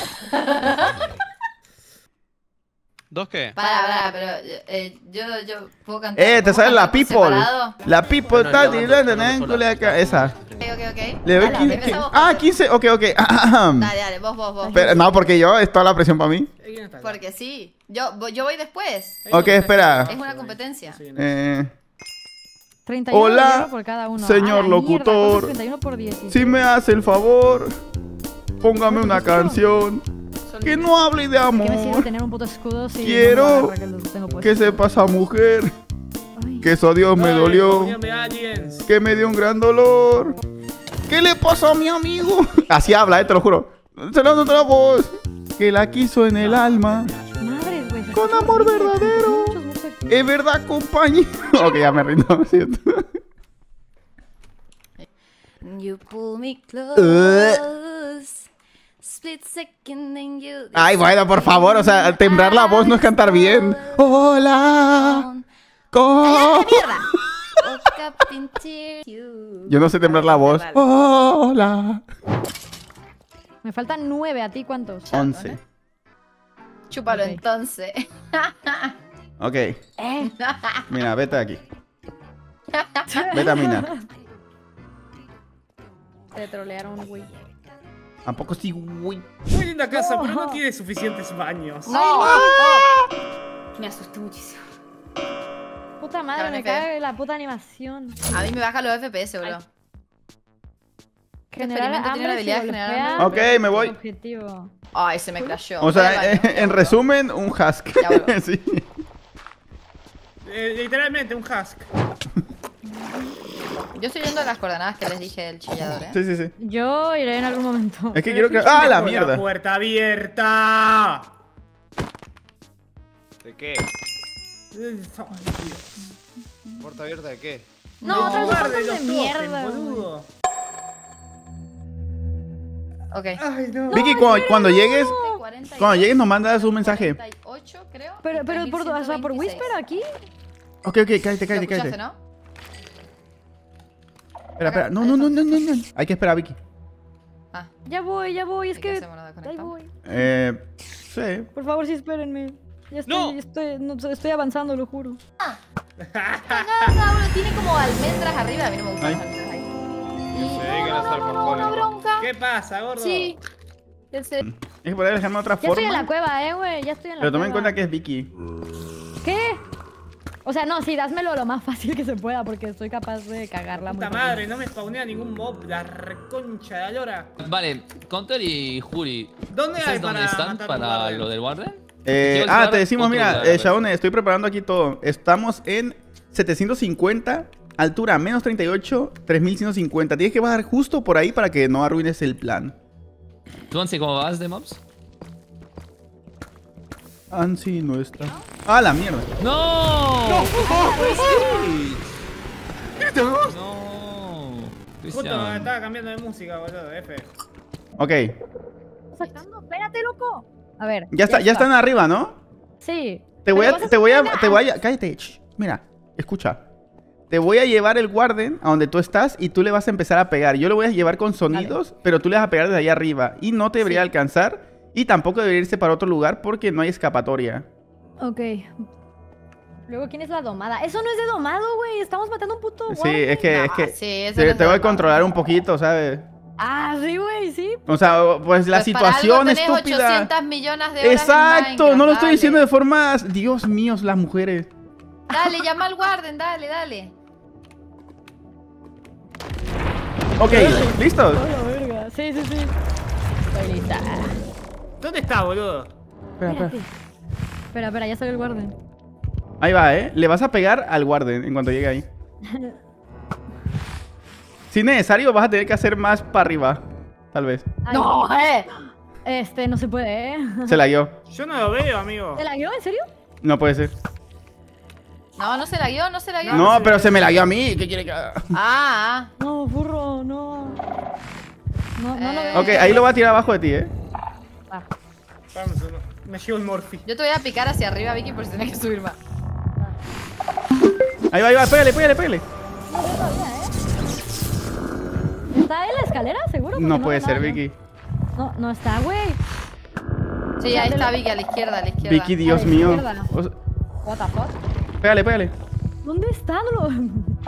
¿Dos qué? Para, para, pero eh, yo, yo puedo cantar. Eh, te ¿Puedo sale la cantar por people. separado? La people No, está no, no, tirando no, no, no, en acá. Esa. Ok, ok, ok. Le doy Dale, quince. empezamos. Ah, quince. Ok, ok. Dale, dale, vos, vos, vos. Pero, no, porque yo, es toda la presión para mí. Porque sí. Yo, yo voy después. Ok, espera. Es una competencia. Eh, treinta y uno Hola, de dinero por cada uno. señor Ah, la locutor. mierda, treinta y uno por dieciséis. si me hace el favor, póngame una canción que no hable de ¿Qué me sirve amor. tener un puto escudo si Quiero no me agarra que lo tengo puesto? Que sepa esa mujer Ay. que eso a Dios me Ay, dolió. póngame aliens. Que me dio un gran dolor. ¿Qué le pasó a mi amigo? Así habla, eh, te lo juro. Se le nota la voz. Que la quiso en el alma. Madres, güey. se Con escucha amor horrible, verdadero. muchos muchos aquí. Es verdad, compañero. Ok, ya me rindo, lo siento. You pull me close. Split second and you. Ay, bueno, por favor, o sea, temblar la voz no es cantar bien. Hola. Co- Yo no sé temblar la voz. Hola. Me faltan nueve. ¿A ti cuántos? Once. Chúpalo Ok. entonces. Ok, Eh. mira, vete de aquí. Vete a minar. Te trolearon, güey. Tampoco sí, güey. Muy linda casa, pero no tiene suficientes baños. No. Me asusté muchísimo. Puta madre, Cabrón, me es feo. cae la puta animación. A mí me baja los F P S, bro. Generar experimento tiene la hambre si habilidad de generar golpea, Ok, pero me voy. objetivo. Ay, se me crashó. O Voy al sea, baño, en, ya en vuelvo. resumen, un husk. Ya vuelvo. Sí. Eh, literalmente, un husk. Yo estoy viendo las coordenadas que les dije del chillador, eh. Sí, sí, sí. Yo iré en algún momento. Es que quiero que... ¡Ah, la Con mierda! La puerta abierta. ¿De qué? Ay, Dios. ¿Puerta abierta de qué? No, otras Guarde cosas de los mierda, tokens, güey. boludo. Ok. Ay, no. Vicky, cuando, cuando llegues... cuarenta y Cuando dos, llegues nos mandas un mensaje. cuarenta y ocho, creo. Pero, pero por, o sea, por tres mil ciento veintiséis. Whisper aquí. Ok, ok, cállate, ¿Lo cállate, escuchaste, cállate. no? Espera, espera. No, no, no, no, no, no. Hay que esperar a Vicky. Ah, Ya voy, ya voy, es ¿y qué que. hacemos? ¿Nos Ahí desconectamos? voy. Eh... Sí. Por favor, sí, espérenme. Ya estoy, ¡No! ya estoy, no, estoy avanzando, lo juro. No, no, no, tiene como almendras arriba. A mí no me gustan Ay. las almendras ahí. Se dedican a hacer No, mejores. no, bronca. ¿Qué pasa, gordo? Sí. Ya sé. Es que poder dejarme de otra Ya estoy en la forma. cueva, eh, güey. Ya estoy en la Pero toma en cueva. cuenta que es Vicky. ¿Qué? O sea, no, sí, dásmelo lo más fácil que se pueda porque estoy capaz de cagarla muy Puta fácil. madre, no me spawnea ningún mob. La reconcha de la lora. Vale, Counter y Juri. ¿Dónde ¿Sabes hay dónde para están matar para un guardia? lo del Warden? Eh, Quiero ah, llevar te decimos, otro mira, lugar, a eh, ver. Shaone, estoy preparando aquí todo. Estamos en setecientos cincuenta, altura menos treinta y ocho, tres mil ciento cincuenta. Tienes que bajar justo por ahí para que no arruines el plan. ¿Tú, Ansi, cómo vas de mobs? Ansi no está. Ah, la mierda. ¡No! ¡No! Justo Cristian. estaba cambiando de música, boludo. F. Ok. Sacando, espérate, loco. A ver. Ya, está, ya están arriba, ¿no? Sí. Te voy Pero a, vas te voy a, esperar te voy a, cállate. Shh, mira, escucha. Te voy a llevar el Warden a donde tú estás y tú le vas a empezar a pegar. Yo lo voy a llevar con sonidos, pero tú le vas a pegar desde allá arriba. Y no te debería Sí. alcanzar. Y tampoco debería irse para otro lugar porque no hay escapatoria. Ok. Luego, ¿quién es la domada? Eso no es de domado, güey. Estamos matando un puto Sí, guardia. es que, es No, que sí, eso te, no es te voy a normal. controlar un poquito, ¿sabes? Ah, sí, güey, sí. O sea, pues la Pues situación para algo tenés estúpida. ochocientas millones de horas en Exacto, Minecraft, no lo estoy dale. diciendo de forma. Dios mío, las mujeres. Dale, llama al Warden, dale, dale. Ok, ¿listos? Oh, la verga. Sí, sí, sí. Estoy lista. ¿Dónde está, boludo? Espera, espera. Espérate. Espera, espera, ya salió el guarden. Ahí va, ¿eh? Le vas a pegar al guarden en cuanto llegue ahí. Si es necesario, vas a tener que hacer más para arriba. Tal vez. Ay, No, eh. Este, no se puede, ¿eh? Se la guió. Yo no lo veo, amigo. ¿Te la guió? ¿En serio? No puede ser. No, no se la guió, no se la guió. No, pero se me la guió a mí. ¿Qué quiere que haga? Ah, No, furro, no. No, no lo Eh. veo. Ok, ahí lo va a tirar abajo de ti, ¿eh? Ah, Vamos, me llevo el morfi. yo te voy a picar hacia arriba, Vicky, por si tenés que subir más. Ahí va, ahí va. Pégale, pégale, pégale. no veo todavía, ¿eh? ¿Está en la escalera, seguro? Porque No puede veo ser, nada, Vicky. No, no está, güey. Sí, ahí está Vicky, a la izquierda, a la izquierda. Vicky, Dios A la mío. izquierda. O sea, What the fuck? pégale, pégale. ¿Dónde está? No lo...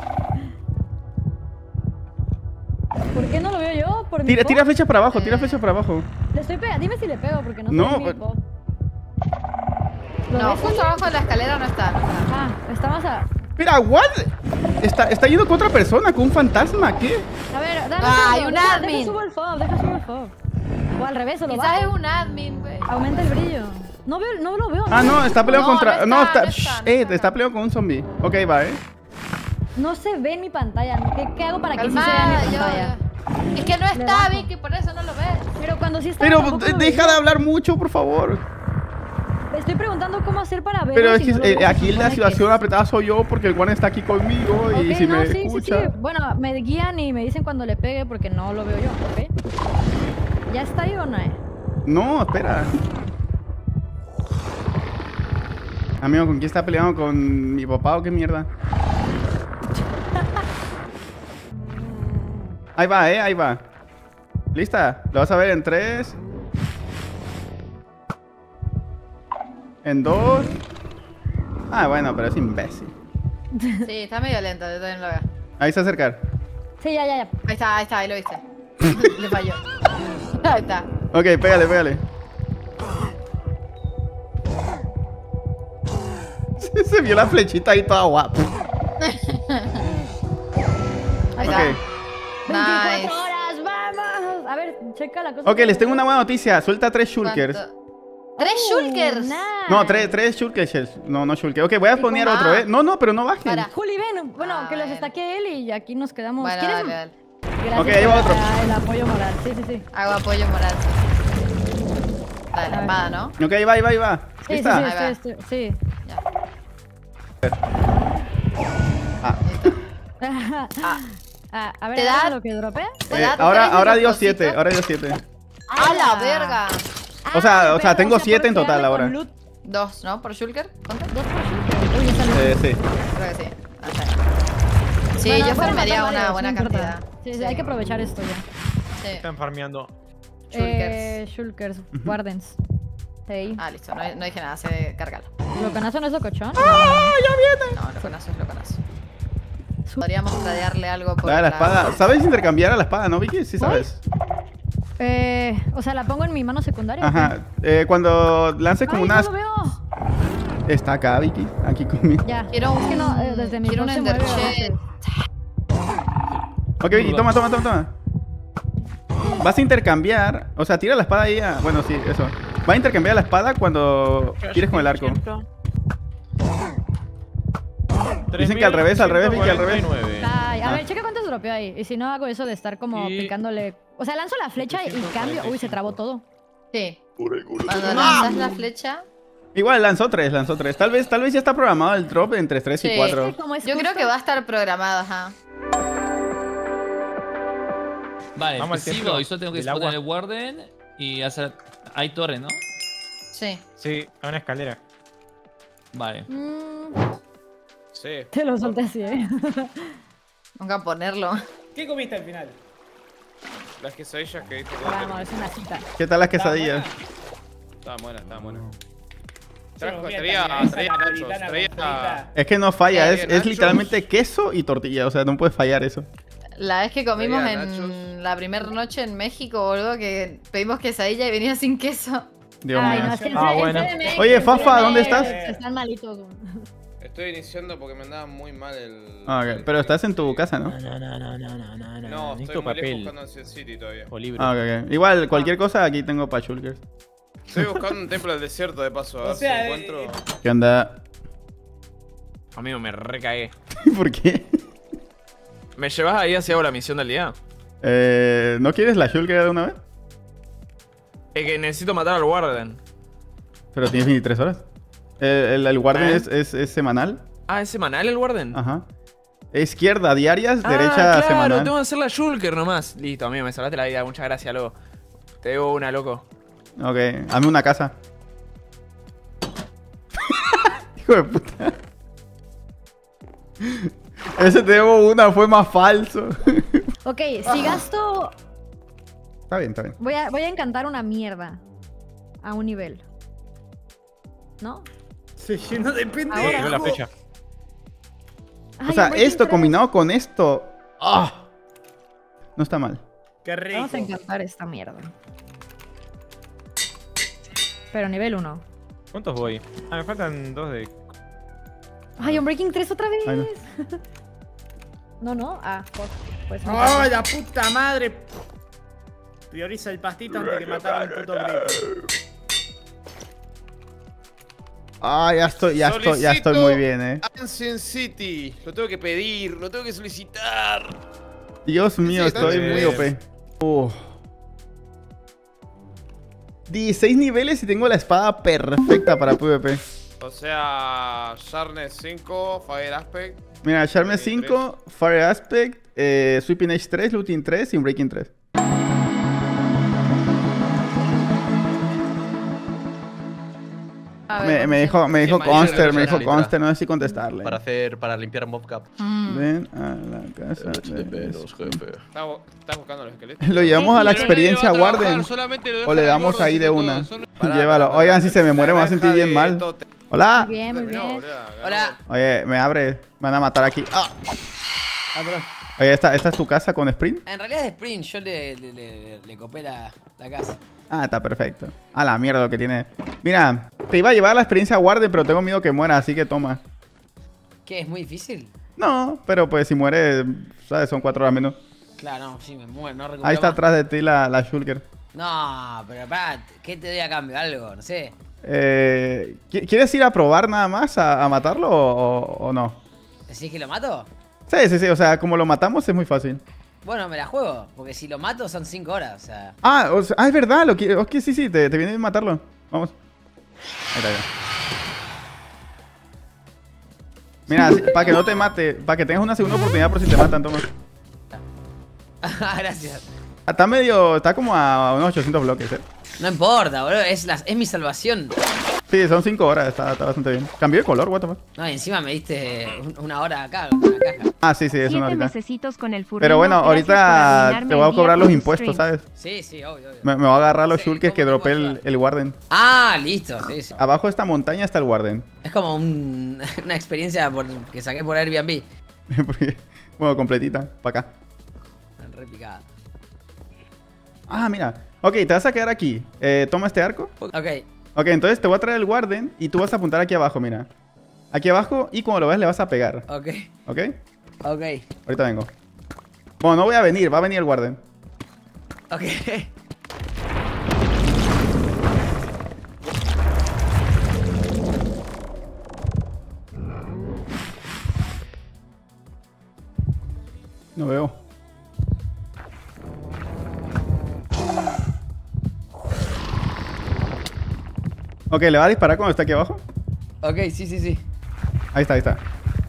¿Por qué no lo veo yo? ¿Por mi Tira, pop? tira flechas para abajo, tira flechas para abajo. Le estoy pegando. Dime si le pego, porque no, No, sé mi pues- pop. ¿Lo No, ves, justo Oli? abajo de la escalera no está. Ah, está más a... Espera, ¿what? Está, está yendo con otra persona, con un fantasma. ¿Qué? A ver, dame Ah, segundo, hay un deja- admin. Deja subo el fob, deja subo el fob. O al revés, o lo Quizás bajo. es un admin, güey. Aumenta el brillo. No veo, no lo veo. Ah, no, está peleando No, contra. no No, está, está. no shh, está, no eh, está. está peleando con un zombie. Ok, va, eh. No se ve en mi pantalla. ¿Qué, qué hago para que sí se Calmada, vea en mi yo- pantalla? Es que no Le está, bajo. Vicky, por eso no lo ves. Pero cuando sí está... Pero tampoco de- lo deja veo. de hablar mucho, por favor. Estoy preguntando cómo hacer para ver. Pero es que eh, aquí la situación apretada soy yo porque el Juan está aquí conmigo y Ok, si no, me sí, sí, escucha. sí. Bueno, me guían y me dicen cuando le pegue porque no lo veo yo, ¿ok? ¿Ya está ahí o no? eh? No, espera. Amigo, ¿con quién está peleando? ¿Con mi papá o qué mierda? Ahí va, eh, ahí va. ¿Lista? Lo vas a ver en tres. En dos. Ah, bueno, pero es imbécil. Sí, está medio lento, yo también lo veo. Ahí se acercar. Sí, ya, ya, ya. Ahí está, ahí está, ahí lo viste. Le falló. Ahí está. Ok, pégale, pégale. Se vio la flechita ahí toda guapa. Ahí Ok. está. veinticuatro Nice. horas, vamos. A ver, checa la cosa. Ok, les tengo una buena noticia. Suelta tres shulkers. ¿Cuánto? ¡Tres shulkers! Nice. No, tres, tres shulkers shells. No, no shulkers. Ok, voy a poner cómo? otro, ¿eh? No, no, pero no bajen. Para. Juli, ven. Bueno, Ah, que los bueno. estaque él y aquí nos quedamos. Bueno, ¿Quieres? dale, dale. Gracias Ok, ahí va por otro. la- el apoyo moral. Sí, sí, sí. Hago apoyo moral. Dale, la ver. espada, ¿no? Ok, ahí va, ahí va, ahí va. Sí, sí, sí, ¿Lista? Ahí va. estoy, estoy, sí. Ya. Ah, Ah. Ah, a ver, ¿Te ¿te da- da lo que dropea? ¿Te eh, da- ¿tú ahora tenés ahora los dio cositos? siete, ahora dio siete. ¡A la verga! O sea, Ah, o sea, pero, tengo por siete en total quedarme ahora. con loot, Dos, ¿no? ¿Por shulker? ¿Cuánto? dos por shulker. Uy, ya salió. Eh, sí. Creo que sí. Ah, está bien. Sí, Bueno, yo pueden farmearía matar una varios, buena no importa. cantidad. Sí, sí, hay que aprovechar esto ya. Sí. Están farmeando. Eh, Shulkers, Wardens. Sí. Ah, listo, no, no dije nada, se cárgalo. ¿Loconazo no es locochón? ¡Ah, ya viene! No, loconazo es loconazo. Podríamos tradearle algo por Dale la espada. ¿Sabes intercambiar a la espada, no, Vicky? Sí sabes. Eh, o sea, la pongo en mi mano secundaria. Ajá. Eh, cuando lances como Ay, unas... no lo veo. Está acá, Vicky. Aquí conmigo. Ya. Quiero Es que no, un- eh, desde mi quiero voz un se mueve ender a veces. chest. Ok, Vicky, toma, toma, toma, toma. Vas a intercambiar... O sea, tira la espada ahí a... Bueno, sí, eso. Vas a intercambiar la espada cuando tires con el arco. Dicen que al revés, al revés, Vicky, al revés. Ay, a Ah. ver, checa cuántos dropeó ahí. Y si no hago eso de estar como Y- picándole. O sea, lanzo la flecha y cambio. Uy, se trabó todo. Sí. Cuando lanzas la flecha. Igual lanzó tres, lanzó tres. Tal vez, tal vez ya está programado el drop entre tres y Sí. cuatro. Es que como es Yo creo justo- que va a estar programado, ajá. Vale, Vamos al sigo templo y solo tengo que del explotar agua. el Warden y hacer... Hay torre, ¿no? Sí. Sí, hay una escalera. Vale. Mm, Sí. te lo solté así, eh. Nunca ponerlo. ¿Qué comiste al final? Las quesadillas que diste. Vamos, es una cita. ¿Qué tal las quesadillas? Estaba buena, estaba buena. Yo Trajo, comía traía, también esa traía nachos, napolitana con traía... frita. Es que no falla, Eh, es, es nachos. literalmente queso y tortilla. O sea, no puedes fallar eso. La vez que comimos Traía en nachos. en la primera noche en México, boludo, que pedimos quesadilla y venía sin queso. Dios Ay, mío. no, es que en Ah, C- en bueno. C D M X, Oye, en Fafa, C D M X ¿dónde estás? Están malitos. Estoy iniciando porque me andaba muy mal el... Ah, ok. Pero estás en tu casa, ¿no? No, no, no, no, no, no, no, No, no. estoy Necesito muy lejos papel buscando en Sin City todavía. o libro. Ah, ok, ok. Igual, cualquier cosa aquí tengo para Shulkers. Estoy buscando un templo del desierto de paso, a O ver sea, si eh, encuentro... ¿Qué onda? Amigo, me recagué. ¿Por qué? ¿Me llevas ahí hacia la misión del día? Eh, ¿No quieres la Shulker de una vez? Es que necesito matar al Warden. Pero tienes veintitrés horas. El, el, el Warden ¿Eh? es, es, es semanal. Ah, ¿es semanal el Warden? Ajá. Izquierda, diarias, Ah, derecha, claro, semanal. tengo que hacer la Shulker nomás. Listo, amigo, me salvaste la vida. Muchas gracias, loco. Te debo una, loco. Ok, hazme una casa. Hijo de puta. Ese te debo una, fue más falso. Ok, si gasto... Está bien, está bien. Voy a, voy a encantar una mierda. A un nivel. ¿No? Se llenó de pendejos. Ahora. Veo la flecha. Ay, O sea, un Breaking esto tres. combinado con esto. ¡Ah! No está mal. Qué rico. Vamos a encantar esta mierda. Pero nivel uno. ¿Cuántos voy? Ah, me faltan dos de... Ay, un Breaking tres otra vez. Ay, No, no. Ah, fuck. Pues no. ¡Ay, la puta madre! Prioriza el pastito antes que matar a un puto grito. Ah, ya estoy, ya estoy, ya estoy muy bien, eh. Ancient City. Lo tengo que pedir, lo tengo que solicitar. Dios mío, Sí, está estoy bien. muy O P. Uf. dieciséis niveles y tengo la espada perfecta para PvP. O sea, Sharness cinco, Fire Aspect. Mira, Charme cinco, Fire Aspect, eh, Sweeping Edge tres, Looting tres y Breaking tres. A ver, Me, vamos me a dijo, me Sí, dijo María, Conster, pero me dijo literal. Conster, no sé si contestarle. Para hacer, para limpiar mobcap. Mm. Ven a la casa. de- menos, jefe. ¿Estás bu- estás buscando los esqueletos? Lo llevamos a la Pero nadie experiencia va a trabajar, Warden. solamente lo O dejan le al damos gordo ahí de haciendo una. todo, solo- Pará, Llévalo. pará, Oigan, pará. si se me muere me voy a sentir bien mal. Tote. Hola. Muy bien, muy Terminó, bien. boluda, ganó. Hola. Oye, me abre. Me van a matar aquí. Ah. Oye, ¿esta, ¿esta es tu casa con sprint? En realidad es Sprint, yo le, le, le, le copé la, la casa. Ah, está perfecto. A la mierda lo que tiene. Mira, te iba a llevar a la experiencia Warden, pero tengo miedo que muera, así que toma. ¿Qué? ¿Es muy difícil? No, pero pues si muere, ¿sabes? Son cuatro horas menos. Claro, no, sí, me muero, no recupero Ahí está más. atrás de ti la, la Shulker. No, pero pará, ¿qué te doy a cambio? Algo, no sé. Eh, ¿qui- ¿Quieres ir a probar nada más a, a matarlo o, o- o no? ¿Decís que lo mato? Sí, sí, sí. O sea, como lo matamos es muy fácil. Bueno, me la juego, porque si lo mato son cinco horas, o sea... Ah, o sea, ah, es verdad. Lo que, ok, sí, sí. Te, te viene bien matarlo. Vamos. Ahí está, ya. Mira, si- para que no te mate, para que tengas una segunda oportunidad por si te matan, toma. Gracias. Está medio, está como a unos ochocientos bloques, eh. No importa, boludo, es, la, es mi salvación. Sí, son cinco horas, está, está bastante bien. Cambió de color, what the fuck. No, y encima me diste un- una hora acá, con una caja. Ah, sí, sí, es una Siete horita. mesecitos con el furrino, Pero bueno, gracias por ahorita arruinarme te voy a el día cobrar con los tu impuestos, stream. ¿sabes? Sí, sí, obvio, obvio. Me, me va a agarrar los Sí, shulkers que ¿cómo te dropé puedo el, ayudar? el Warden. Ah, listo, sí, sí. Abajo de esta montaña está el Warden. Es como un, una experiencia por- que saqué por Airbnb. Porque- bueno, completita, para acá. Re picada. Ah, mira. Ok, te vas a quedar aquí. Eh, toma este arco. Ok, Ok, entonces te voy a traer el Warden y tú vas a apuntar aquí abajo, mira. Aquí abajo y cuando lo veas le vas a pegar. ok, ¿Ok? ok, Ahorita vengo. Bueno, no voy a venir, va a venir el Warden. ok. No veo. Ok, ¿le va a disparar cuando está aquí abajo? Ok, sí, sí, sí. Ahí está, ahí está.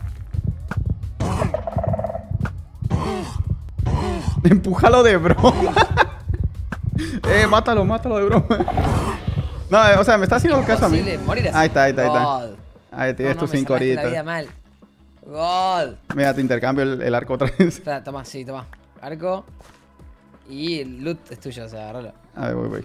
Empújalo de broma. eh, mátalo, mátalo de broma. No, eh, o sea, me está haciendo caso a mí. Imposible morir así. Ahí está, ahí está, ahí está. God. Ahí tienes No, no, tus me cinco salvaste la horitas. vida mal. God. Mira, te intercambio el, el arco otra vez. Espera, toma, sí, toma. Arco. Y el loot es tuyo, o sea, agárralo. A ver, voy, voy.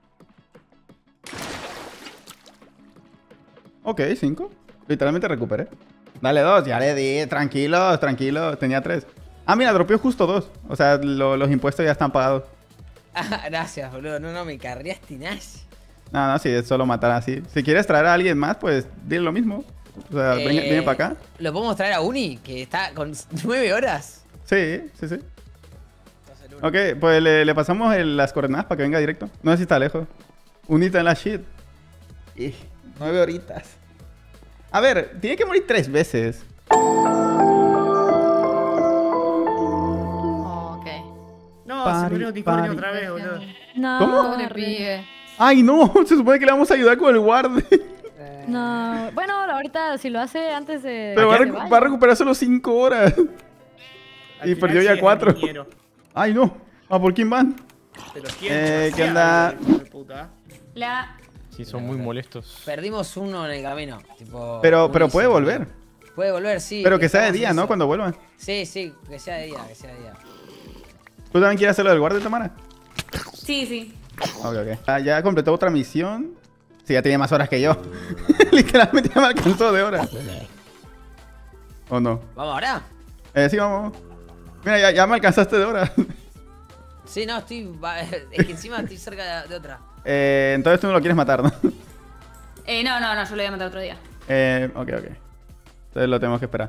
Ok, cinco. Literalmente recuperé. Dale dos, ya le di. Tranquilo, tranquilo. Tenía tres. Ah, mira, dropeó justo dos. O sea, lo, los impuestos ya están pagados. Ah, gracias, boludo. No, no, me carreaste Nash. No, no, sí, es solo matar así. Si quieres traer a alguien más, pues dile lo mismo. O sea, Eh, ven- viene para acá. ¿Lo podemos traer a Uni? Que está con nueve horas. Sí, sí, sí. Ok, pues le, le pasamos el- las coordenadas para que venga directo. No sé si está lejos. Unita en la shit. Y nueve horitas. A ver, tiene que morir tres veces. Oh, ok. No, Pari, se murió unicornio pari. otra vez, boludo. No, ¿Cómo? Pobre pibe. Ay, no, se supone que le vamos a ayudar con el guarde. No. Bueno, ahorita si lo hace antes de. Pero va a, que recu- se vaya. va a recuperar solo cinco horas. Al Y final perdió sí ya es cuatro. el niñero. Ay, no. ¿A por quién van? Pero quién Eh, ¿qué hacía, onda? hijo de puta. La. Sí, son muy molestos. Perdimos uno en el camino. Tipo, Pero, Uni pero se puede murió. volver. Puede volver, sí. Pero que sea de estamos en día, ¿no? eso. Cuando vuelva. Sí, sí, que sea de día, que sea de día. ¿Tú también quieres hacerlo del guardia, Tamara? Sí, sí. Ok, ok. Ah, ya completó otra misión. Sí, ya tiene más horas que yo. Literalmente ya me alcanzó de horas. ¿O no? ¿Vamos ahora? Eh, sí, vamos. Mira, ya, ya me alcanzaste de horas. Sí, no, estoy. va- Es que encima estoy cerca de, de otra. Eh, entonces tú no lo quieres matar, ¿no? Eh, no, no, no, yo lo voy a matar otro día. Eh, ok, ok. Entonces lo tenemos que esperar.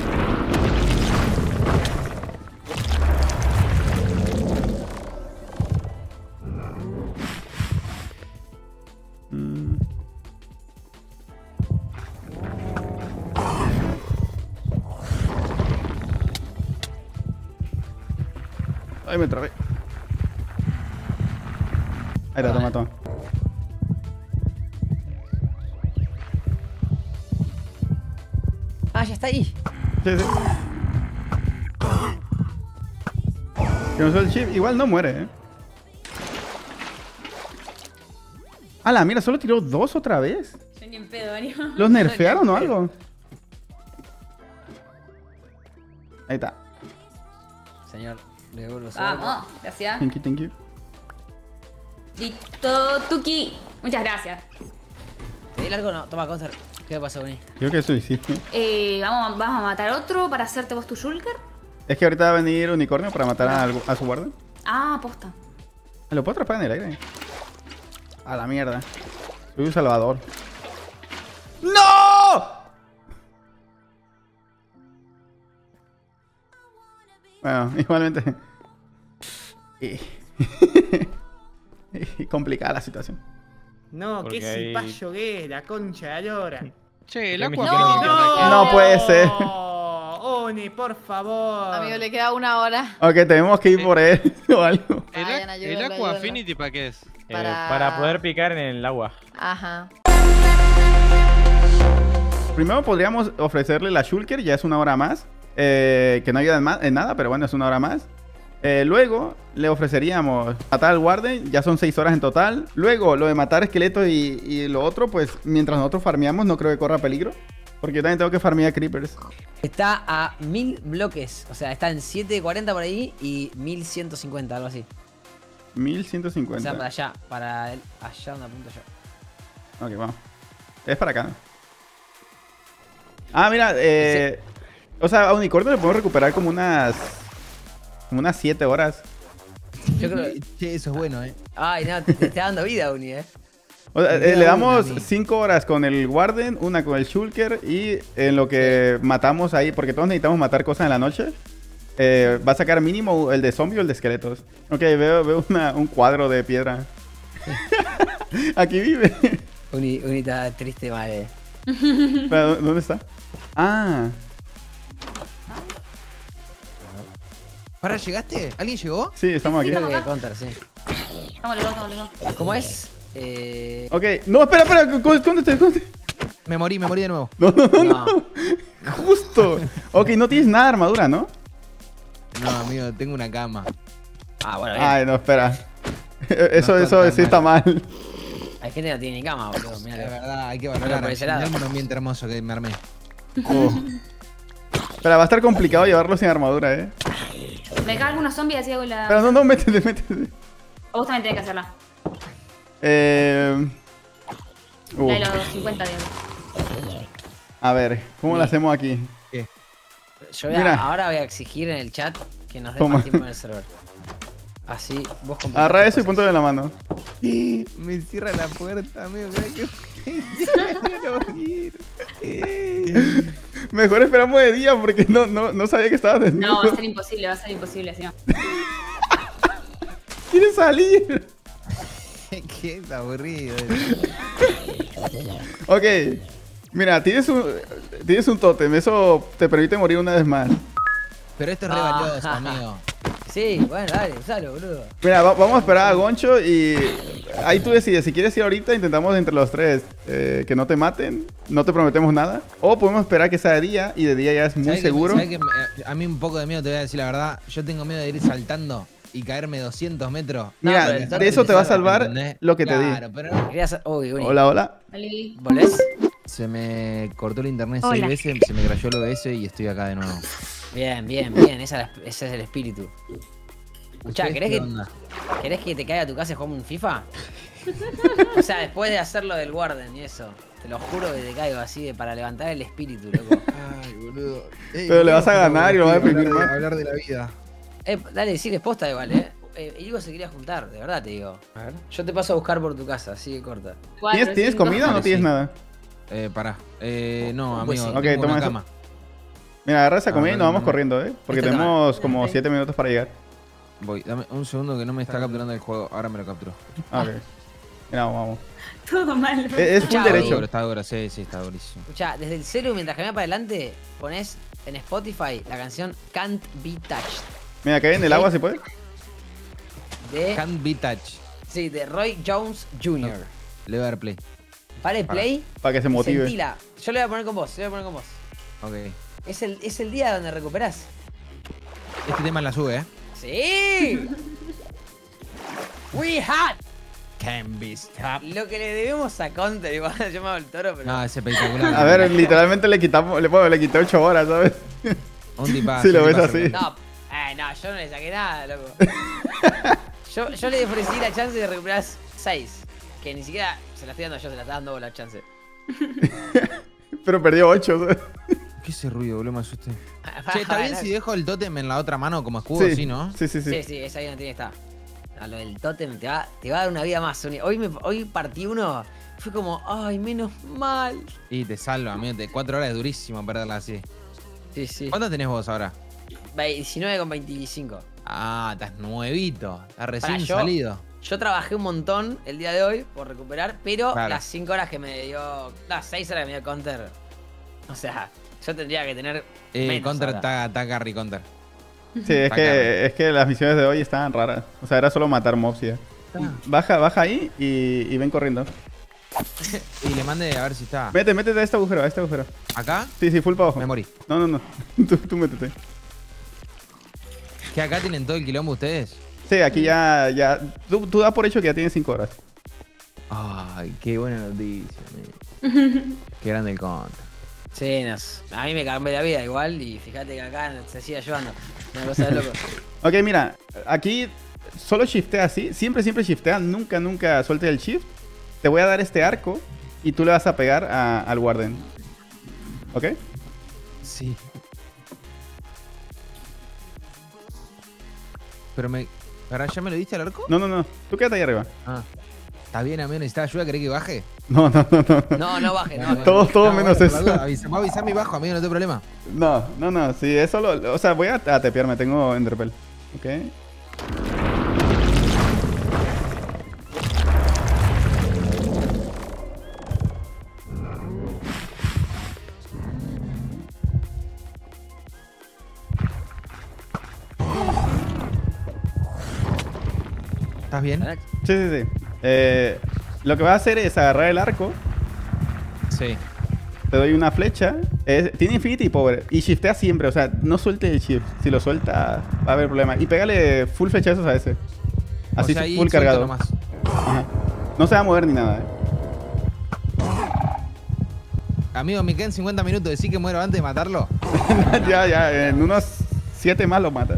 Mm. Ay, me trabé. Ahí está, toma, toma. Ah, ya está ahí. Sí, sí. Que usó el chip. Igual no muere, eh. Ala, mira, solo tiró dos otra vez. Yo ni en pedo, ¿no? ¿Los nerfearon o algo? Ahí está. Señor, le devuelvo su Vamos, gracias. Thank you, thank you. Listo, Tuki. Muchas gracias. ¿Te di algo? No, toma, Counter. ¿Qué pasó, Uni? Creo que eso hiciste. Eh, vamos, vamos a matar otro para hacerte vos tu Shulker. Es que ahorita va a venir Unicornio para matar a, algu- a su guardia. Ah, posta. ¿Lo puedo atrapar en el aire? A la mierda. Soy un salvador. ¡No! Bueno, igualmente. Y... y complicada la situación. No, Porque qué ahí- cipayo que es, la concha de la lora. Che, el Porque agua México finita no- acá. No puede ser. Oni, por favor. Amigo, le queda una hora. Ok, tenemos que ir por él o algo. ¿El, Vayan, a- ayúdenlo, el Aqua ayúdenlo. Affinity para qué es? Eh, Para- para poder picar en el agua. Ajá. Primero podríamos ofrecerle la Shulker, ya es una hora más. eh, que no ayuda en, ma- en nada, pero bueno, es una hora más. Eh, luego le ofreceríamos matar al Warden, ya son seis horas en total. Luego lo de matar esqueletos y, y lo otro, pues mientras nosotros farmeamos, no creo que corra peligro. Porque yo también tengo que farmear creepers. Está a mil bloques. O sea, está en setecientos cuarenta por ahí y mil ciento cincuenta, algo así. mil ciento O sea, para cincuenta. allá, para el, allá donde apunto yo. Ok, vamos. Es para acá, ¿no? Ah, mira, eh... O sea, a Unicornio le podemos recuperar como unas... Como unas siete horas. Yo creo. Che, eso es bueno, eh. Ay, no, te, te está dando vida, Uni, eh. O sea, Me eh, queda le damos una a mí. cinco horas con el Warden, una con el Shulker y en lo que matamos ahí, porque todos necesitamos matar cosas en la noche, eh, va a sacar mínimo el de zombie o el de esqueletos. Ok, veo, veo una- un cuadro de piedra. Aquí vive. Uni, Uni está triste mal, eh. Espera, ¿dó- ¿Dónde está? Ah, ¿Para, llegaste? ¿Alguien llegó? sí, estamos aquí. Creo que Counter, sí. Vamos, le vamos, le vamos. ¿Cómo es? Eh. Ok, no, espera, espera, ¿cómo- escóndete, escóndete. Me morí, me morí de nuevo. No, no, no, no. No. Justo. Ok, no tienes nada de armadura, ¿no? No, amigo, tengo una cama. Ah, bueno, bien. Ay, no, espera. Eso, está eso tan sí está mal. Hay gente que no tiene ni cama, boludo. De Mira, verdad, hay que Bueno, valorar. por ese lado. Un ambiente hermoso que me armé. Oh. Espera, va a estar complicado llevarlo sin armadura, eh. Me cae alguna zombie así hago la. Pero no, no, métete, métete. Vos también tenés que hacerla. Eh... uh, La de los cincuenta, digamos. a ver, ¿cómo la hacemos aquí? ¿Qué? Yo voy a- Mira. ahora voy a exigir en el chat que nos den Toma. más tiempo en el server. Así, vos completás Agarra tus eso y cosas. ponte en la mano. Me cierra la puerta, amigo. Mejor esperamos de día porque no, no, no sabía que estabas desnudo. No, va a ser imposible, va a ser imposible así. No. ¿Quieres salir? Qué aburrido. Ok. Mira, tienes un, tienes un tótem. Eso te permite morir una vez más. Pero esto es re Ah. valioso, amigo. Sí, bueno, dale, usalo, boludo. Mira, va- vamos a esperar a Goncho y ahí tú decides. Si quieres ir ahorita, intentamos entre los tres eh, que no te maten. No te prometemos nada. O podemos esperar que sea de día y de día ya es muy ¿Sabes que- seguro. sabes que me- a mí un poco de miedo, te voy a decir la verdad. Yo tengo miedo de ir saltando y caerme doscientos metros. Mira, pero el de eso te va a salvar ¿entendés? lo que te di. Claro, pero Quería hacer... Uy, uy. Hola, hola. Oli. ¿Volvés? se me cortó el internet Hola. seis veces, se me crashó el O B S y estoy acá de nuevo. Bien, bien, bien. Esa es la- ese es el espíritu. Escuchá, ¿Ustedes ¿querés qué que, onda? ¿querés que te caiga a tu casa y jugamos un FIFA? O sea, después de hacer lo del Warden y eso. Te lo juro que te caigo así de, para levantar el espíritu, loco. Ay, boludo. Ey, Pero le vas a ¿cómo ganar y lo vas a hablar deprimir de- más. Hablar de la vida. Eh, dale, sí, les posta igual, eh. Eh, Ivo se quería juntar, de verdad te digo. A ver. Yo te paso a buscar por tu casa, así de corta. Cuatro, ¿Tienes, ¿tienes cinco. comida o no Vale, tienes sí. nada? Eh, pará. Eh, no, Pues amigo, sí. tengo Ok, toma una eso. cama. Mira, agarra esa Ah, comida y no, nos no, vamos no. corriendo, ¿eh? Porque Esta tenemos como Ok. siete minutos para llegar. Voy, dame un segundo que no me está capturando el juego. Ahora me lo capturó. Ah, ok. Mira, vamos, vamos. Todo mal. Es, es full Chao. derecho. Está duro, está duro, sí, sí, está durísimo. Escuchá, desde el celu, mientras que me para adelante, pones en Spotify la canción Can't Be Touched. Mira, cae en el agua si puedes. De, Can't be touched. sí, de Roy Jones junior Le voy a dar play. Pare play. Para que se y motive. sentila. Yo le voy a poner con vos, yo le voy a poner con vos. Ok. Es el, es el día donde recuperás. Este tema la sube, ¿eh? ¡Sí! We had Can't be stopped. lo que le debemos a Counter, igual yo me hago el toro, pero. No, es espectacular. A ver, literalmente le quitamos, le, bueno, le quité ocho horas, ¿sabes? Un tipazo. Si lo un ves tipazo. así. No, eh, no, yo no le saqué nada, loco. yo, yo le ofrecí la chance de recuperar seis. Que ni siquiera se la estoy dando yo, se la está dando vos la chance. Pero perdió ocho. ¿sabes? ¿Qué es ese ruido, boludo? Me asusté. Ah, Che, ¿está bien si dejo el tótem en la otra mano como escudo? Sí, ¿no? Sí, sí, sí. Sí, sí, esa ahí no tiene que estar. No, lo del tótem te va, te va a dar una vida más. Sony. Hoy, me, hoy partí uno, fue como, ay, menos mal. Y te salva, amigo. De cuatro horas es durísimo perderla así. Sí, sí. ¿Cuánto tenés vos ahora? diecinueve con veinticinco. Ah, estás nuevito. Estás recién Pará, yo- salido. Yo trabajé un montón el día de hoy por recuperar, pero Claro. las cinco horas que me dio. Las seis horas que me dio Counter. O sea, yo tendría que tener. Eh, menos counter ahora. está, está carry, counter. Sí, es Está que, es que las misiones de hoy estaban raras. O sea, era solo matar mobs y ya. Baja, baja ahí y, y ven corriendo. Y le mande a ver si está. Vete, métete a este agujero, a este agujero. ¿Acá? Sí, sí, full para abajo. Me morí. No, no, no. tú, tú métete. ¿Que acá tienen todo el quilombo ustedes? Sí, aquí ya, ya. Tú, tú das por hecho que ya tienes cinco horas. Ay, qué buena noticia, man. Qué grande el counter. Sí, nos, a mí me cambió la vida igual y fíjate que acá se sigue ayudando. Una cosa de loco. Ok, mira, aquí solo shiftea así. Siempre, siempre shiftea. Nunca, nunca suelte el shift. Te voy a dar este arco y tú le vas a pegar a- al Warden. ¿Ok? Sí. Pero me. ¿Ahora ya me lo diste al arco? No, no, no. Tú quédate ahí arriba. Ah. ¿Está bien, amigo? ¿Necesitas ayuda? ¿Querés que baje? No, no, no, no. No, no baje, no. baje. Todo, todo Ah, menos bueno, por la eso. duda, avisa- Vos avisame y bajo, amigo, no tengo problema. No, no, no. Sí, es solo. O sea, voy a, a tepearme. Tengo Enderpell. Ok. ¿Estás bien? Sí, sí, sí. Eh, lo que vas a hacer es agarrar el arco. Sí. Te doy una flecha. Es- tiene Infinity Power. Y shiftea siempre. O sea, no suelte el shift. Si lo suelta, va a haber problema. Y pégale full flechazos a ese. Así O sea, ahí full suelto cargado. nomás. Ajá. No se va a mover ni nada, eh. Amigo, me quedan cincuenta minutos. ¿Decís que muero antes de matarlo? ya, ya. En unos siete más lo matas.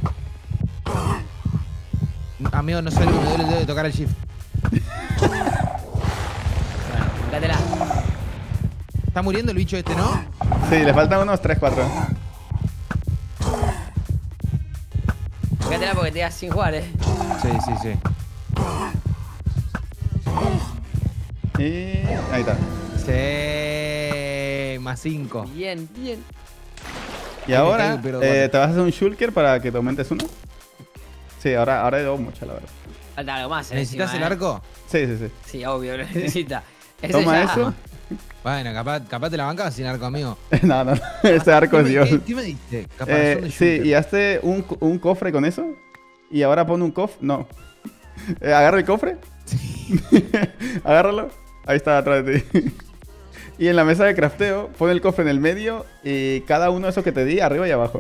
Amigo, no sé lo que me duele el dedo de tocar el shift. Cátela. Está muriendo el bicho este, ¿no? Sí, le faltan unos tres, cuatro. Literal porque te das sin jugar, eh. Sí, sí, sí. Y ahí está. Sí, más cinco. Bien, bien. Y ahora, caigo, pero eh, bueno. ¿te vas a hacer un shulker para que te aumentes uno? Sí, ahora, ahora he dado mucho, la verdad. Falta algo más, eh. ¿Necesitas encima, el eh. arco? Sí, sí, sí. Sí, obvio, lo necesita. Ese Toma ya- eso. Bueno, capaz, capaz te la bancas sin arco, amigo. No, no, ese arco ¿Qué es me- Dios. ¿Qué, qué me diste? Caparazón Eh, de sí, shulker. y hazte un, co- un cofre con eso. Y ahora pon un cofre. No. Eh, agarra el cofre. Agárralo. Ahí está atrás de ti. Y en la mesa de crafteo, pon el cofre en el medio y cada uno de esos que te di, arriba y abajo.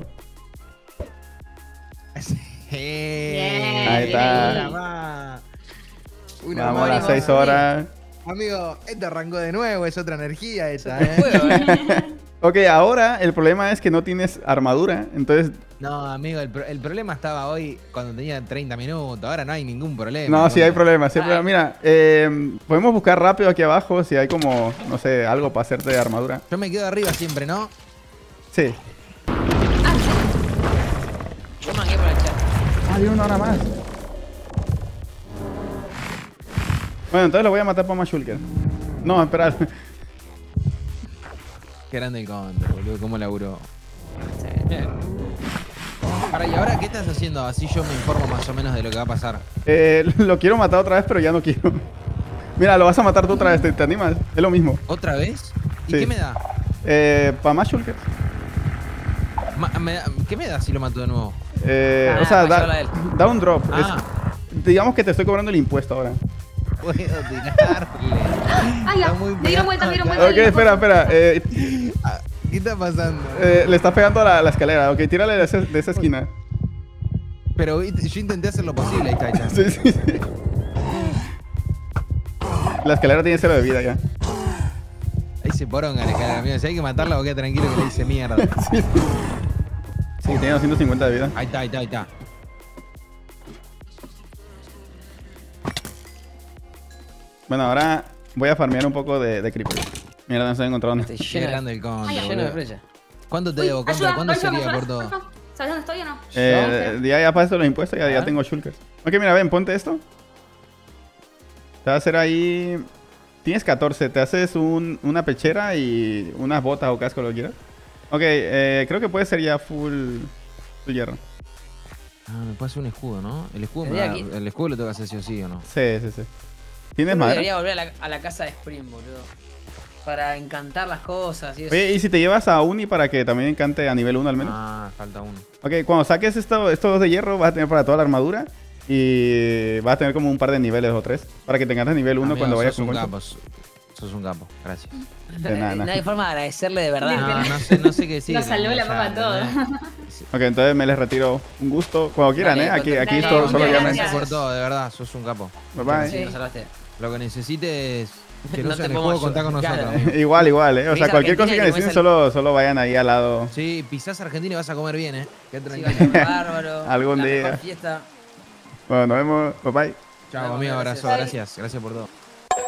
Eh, Ahí está. Una más. Una Vamos a más. las seis horas. Amigo, este arrancó de nuevo, es otra energía esta, ¿eh? Ok, ahora el problema es que no tienes armadura. Entonces, No, amigo, el, pro- el problema estaba hoy cuando tenía treinta minutos. Ahora no hay ningún problema. no, sí hay problemas. Sí hay problemas. Mira, eh, podemos buscar rápido aquí abajo si hay como, no sé, algo para hacerte de armadura. Yo me quedo arriba siempre, ¿no? Sí. Yo mangué por el chat. Ah, de una hora más. Bueno, entonces lo voy a matar para más shulker. No, espera. Qué grande el counter, boludo. ¿Cómo laburó? Bien. Ahora, ¿y ahora qué estás haciendo? Así yo me informo más o menos de lo que va a pasar. Eh, lo quiero matar otra vez, pero ya no quiero. Mira, lo vas a matar tú otra vez. ¿Te, te animas? Es lo mismo. ¿Otra vez? ¿Y Sí. qué me da? Eh, para más shulkers. Ma- me da- ¿Qué me da si lo mato de nuevo? Eh, Ah, o sea, para da, llevarlo a él. da un drop. Ah. Es- digamos que te estoy cobrando el impuesto ahora. Puedo tirarle. Ay, ya. Está muy Le dieron vuelta, le dieron vuelta. Ok, espera, espera. Eh, ¿Qué está pasando? eh, le estás pegando a la, la escalera. Ok, tírale de, ese- de esa esquina. Pero viste, yo intenté hacer lo posible, ahí está, ahí está. Sí, sí, sí. La escalera tiene cero de vida ya. Ahí se poronga la escalera, amigo. Si hay que matarla, queda tranquilo que le hice mierda. Sí, tiene doscientos cincuenta de vida. Ahí está, ahí está, ahí está. Bueno, ahora voy a farmear un poco de, de creeper. Mira, no estoy encontrando. Estoy Qué lleno de, grande el counter, lleno de boludo. flecha. ¿Cuánto te Uy, debo, counter? ayuda, ¿Cuándo ayuda, sería ayuda, por todo? ayuda. ¿Sabes dónde estoy o no? Eh, ya, ya pasé los impuestos, ya, ya Ah. tengo shulkers. Ok, mira, ven, ponte esto. Te va a hacer ahí... Tienes catorce, te haces un- una pechera y unas botas o casco, lo que quieras. Ok, eh, creo que puede ser ya full, full hierro. Ah, me puede hacer un escudo, ¿no? El escudo, me Tendría da- que- el escudo lo tengo que hacer sí o sí, ¿o no? Sí, sí, sí. ¿Tienes Yo madera? debería volver a la, a la casa de Spring, boludo. Para encantar las cosas y eso. Oye, ¿y si te llevas a Uni para que también encante a nivel uno al menos? Ah, falta uno. Ok, cuando saques esto, estos dos de hierro vas a tener para toda la armadura. Y vas a tener como un par de niveles o tres. Para que te encantes nivel uno Amigo, cuando vayas sos con un cuento. capo, sos- sos un capo, gracias. De nada, No nada. hay forma de agradecerle de verdad. No, no sé, no sé qué decir. Nos salvó la papa todo. Ok, entonces me les retiro. Un gusto. Cuando quieran, Dale, ¿eh? Aquí, aquí dale, solo, solo muchas llamen. Gracias gracias. por todo, de verdad, sos un capo. Bye bye. Sí, nos salvaste. Lo que necesites que No no te en el podemos juego, contá con ayudar. nosotros. Claro. amigo. Igual, igual, ¿eh? O sea, Pizza cualquier cosa que argentina y necesiten, después solo, solo vayan ahí al lado. Sí, pisás Argentina y vas a comer bien, ¿eh? Qué Sí, tranquilo. va a ser bárbaro. Algún la día. mejor fiesta. Bueno, nos vemos. Bye bye. Chao, Bueno, amigo, gracias. abrazo, gracias. Gracias por todo.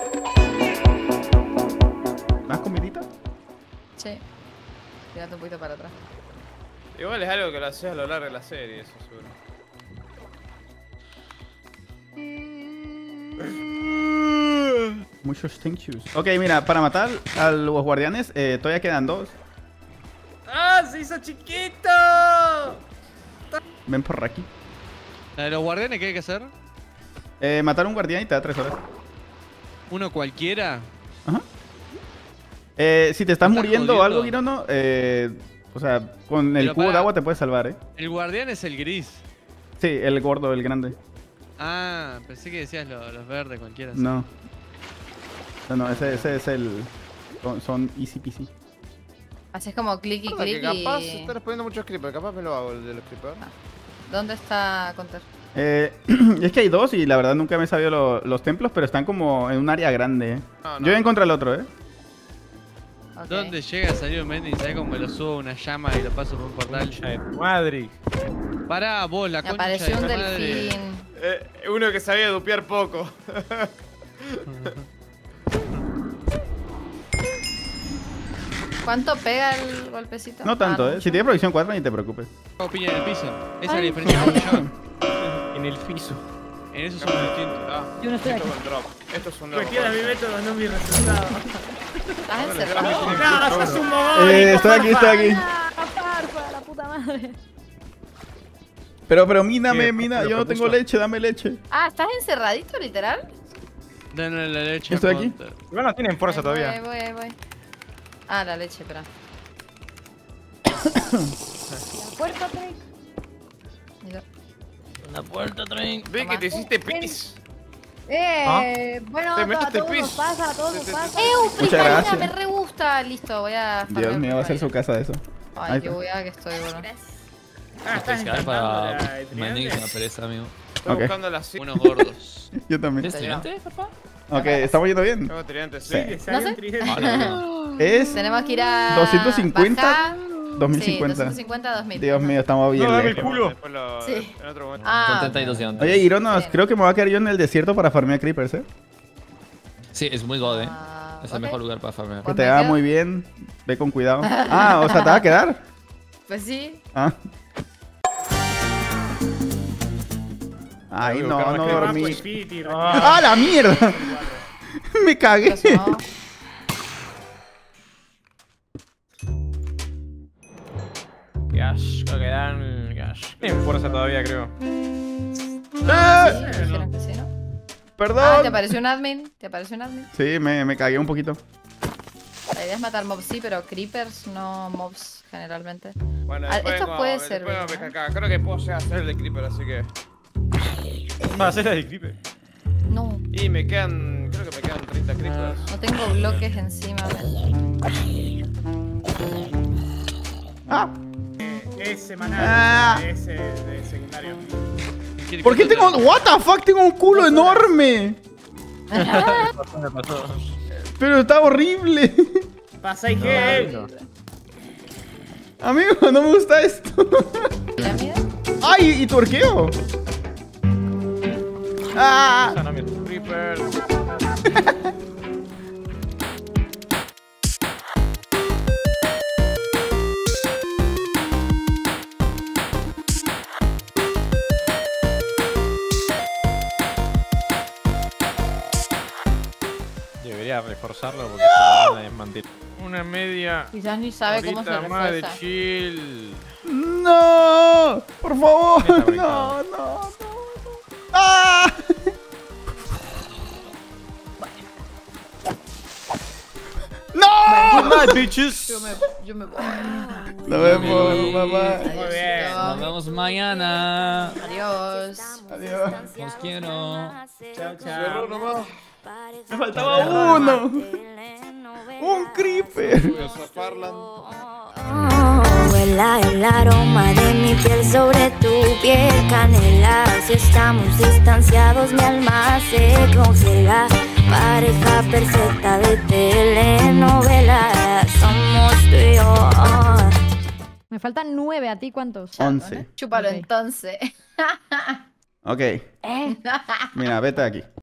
¿Más comidita? Sí. Tírate un poquito para atrás. Igual es algo que lo haces a lo largo de la serie, eso seguro. Muchos thank yous. Ok, mira, para matar a los guardianes, eh, todavía quedan dos. ¡Ah! ¡Se hizo chiquito! Ven por aquí. La de los guardianes, ¿qué hay que hacer? Eh, matar a un guardián y te da tres horas. ¿Uno cualquiera? Ajá. Eh, si te estás ¿Estás muriendo o jodiendo? algo, Girono, eh, o sea, con el Pero cubo de para- agua te puedes salvar, ¿eh? El guardián es el gris. Sí, el gordo, el grande. Ah, pensé que decías lo- los verdes, cualquiera. No. No, no, ese, ese es el... Son, son easy peasy. Haces como clic y Hola, que clic capaz y... está respondiendo muchos creepers, capaz me lo hago el de los creepers. ¿Dónde está Counter? Eh, es que hay dos y la verdad nunca me he sabido lo- los templos, pero están como en un área grande, ¿eh? No, no. Yo encontré el otro, ¿eh? Ok. ¿Dónde llega a salir un Mendy? ¿Sabes cómo me lo subo a una llama y lo paso por un portal? Madre. Pará, vos, la Me concha apareció de un tu madre. delfín. Eh, uno que sabía dupear poco. ¿Cuánto pega el golpecito? No tanto, Ah, ¿eh? mucho. Si tienes provisión cuatro, ni te preocupes. Hago piña en el piso. Esa es la Ay. diferencia con yo. En el piso. En eso somos distintos. Ah, Yo no estoy esto aquí. es un drop. Esto es un drop. Cuestiona mi método, no mi resultado. ¿Estás encerrado? No, sos un mogol. Eh, estoy aquí, estoy aquí. Ah, Farfa, la puta madre. Pero, pero, míname, ¿Qué? mina, ¿Lo yo no propuso? tengo leche, dame leche. Ah, ¿estás encerradito, literal? Dale la leche. Estoy aquí. Hunter. Igual no tienen fuerza Ahí voy, todavía. ahí voy, ahí voy. Ah, la leche, espera. La puerta, Trey. Mira. Una puerta, tren. Ve que te hiciste pis. Eh, bueno, Te a metiste todos nos pis. pasa, a todos nos pasa. ¡Eh, un Muchas cristalina! gracias. Me re gusta. Listo, voy a... Dios farmear mío, va a ser su primero. casa eso. Ay, Ahí qué está. buena que estoy, boludo. Ah, estás Pescar intentando para la- el Manix, tridente. una pereza, amigo. Estoy Ok. buscando las Unos gordos. Yo también. ¿Es estudiante, papá? Ok, ¿estamos yendo bien? Tengo tridentes, sí. Sí. Le salió No sé. un tridente. Ah, no, no. Es Tenemos que ir a... doscientos cincuenta, bajar. dos mil Sí, cincuenta. doscientos cincuenta, dos mil. Dios mío, estamos bien No, dame el lejos. culo. Después lo, Sí. En otro momento. Ah, Con treinta y dos diamantes. Oye, Ironos, Sí. creo que me voy a quedar yo en el desierto para farmear creepers, ¿eh? Sí, es muy god, eh. Ah, Es el ok. mejor lugar para farmear. Que Pues te me va quedo. muy bien. Ve con cuidado. Ah, o sea, ¿te va a quedar? Pues sí. Ah. Ay, no, no dormí. Infinity, ¡Ah, la mierda! Me cagué. No. Qué asco que dan. Qué asco. Tienen fuerza todavía, creo. ¡Eh! Sí, dijeron que sí, ¿no? Ah, ¿te Perdón. apareció un admin? ¿Te apareció un admin? Sí, me, me cagué un poquito. La idea es matar mobs, sí, pero creepers, no mobs, generalmente. Bueno, Ah, después esto vengo- puede después ser, vengo a ¿verdad? pescar acá. Creo que puedo llegar a hacer el de Creeper, así que. ¿Va a hacer el de Creeper? No, Y me quedan. Creo que me quedan treinta Creepers. no tengo bloques encima. Ah. Eh, Es semanal, Ah. es eh, de secundario. ¿Por qué tengo... What the fuck? Tengo un culo enorme. Me pasó. Pero está horrible. Pasa y que. Amigo, no me gusta esto. ¿Pirámide? ¡Ay! ¿Y tuerqueo? ¡Ah! Esa no me- Creeper. Debería reforzarlo porque se la van a desmantelar. Una media. Quizás ni sabe cómo se horita más de refuerza. chill. ¡No! Por favor. Está No, conectado. no, no. ¡Ah! ¡No! Good night, bitches. Yo me, yo me voy. Nos vemos, mamá. Muy bien. Nos vemos mañana. Adiós. Adiós. Los quiero. Chao, chao. Me faltaba uno. Un creeper. Huela el aroma de mi piel sobre tu piel, canela. Si estamos distanciados, mi alma se congela. Pareja perfecta de telenovela, somos tú y yo. Me faltan nueve, ¿a ti cuántos? Once. Chúpalo Ok. entonces. Ok. Eh. Mira, vete aquí.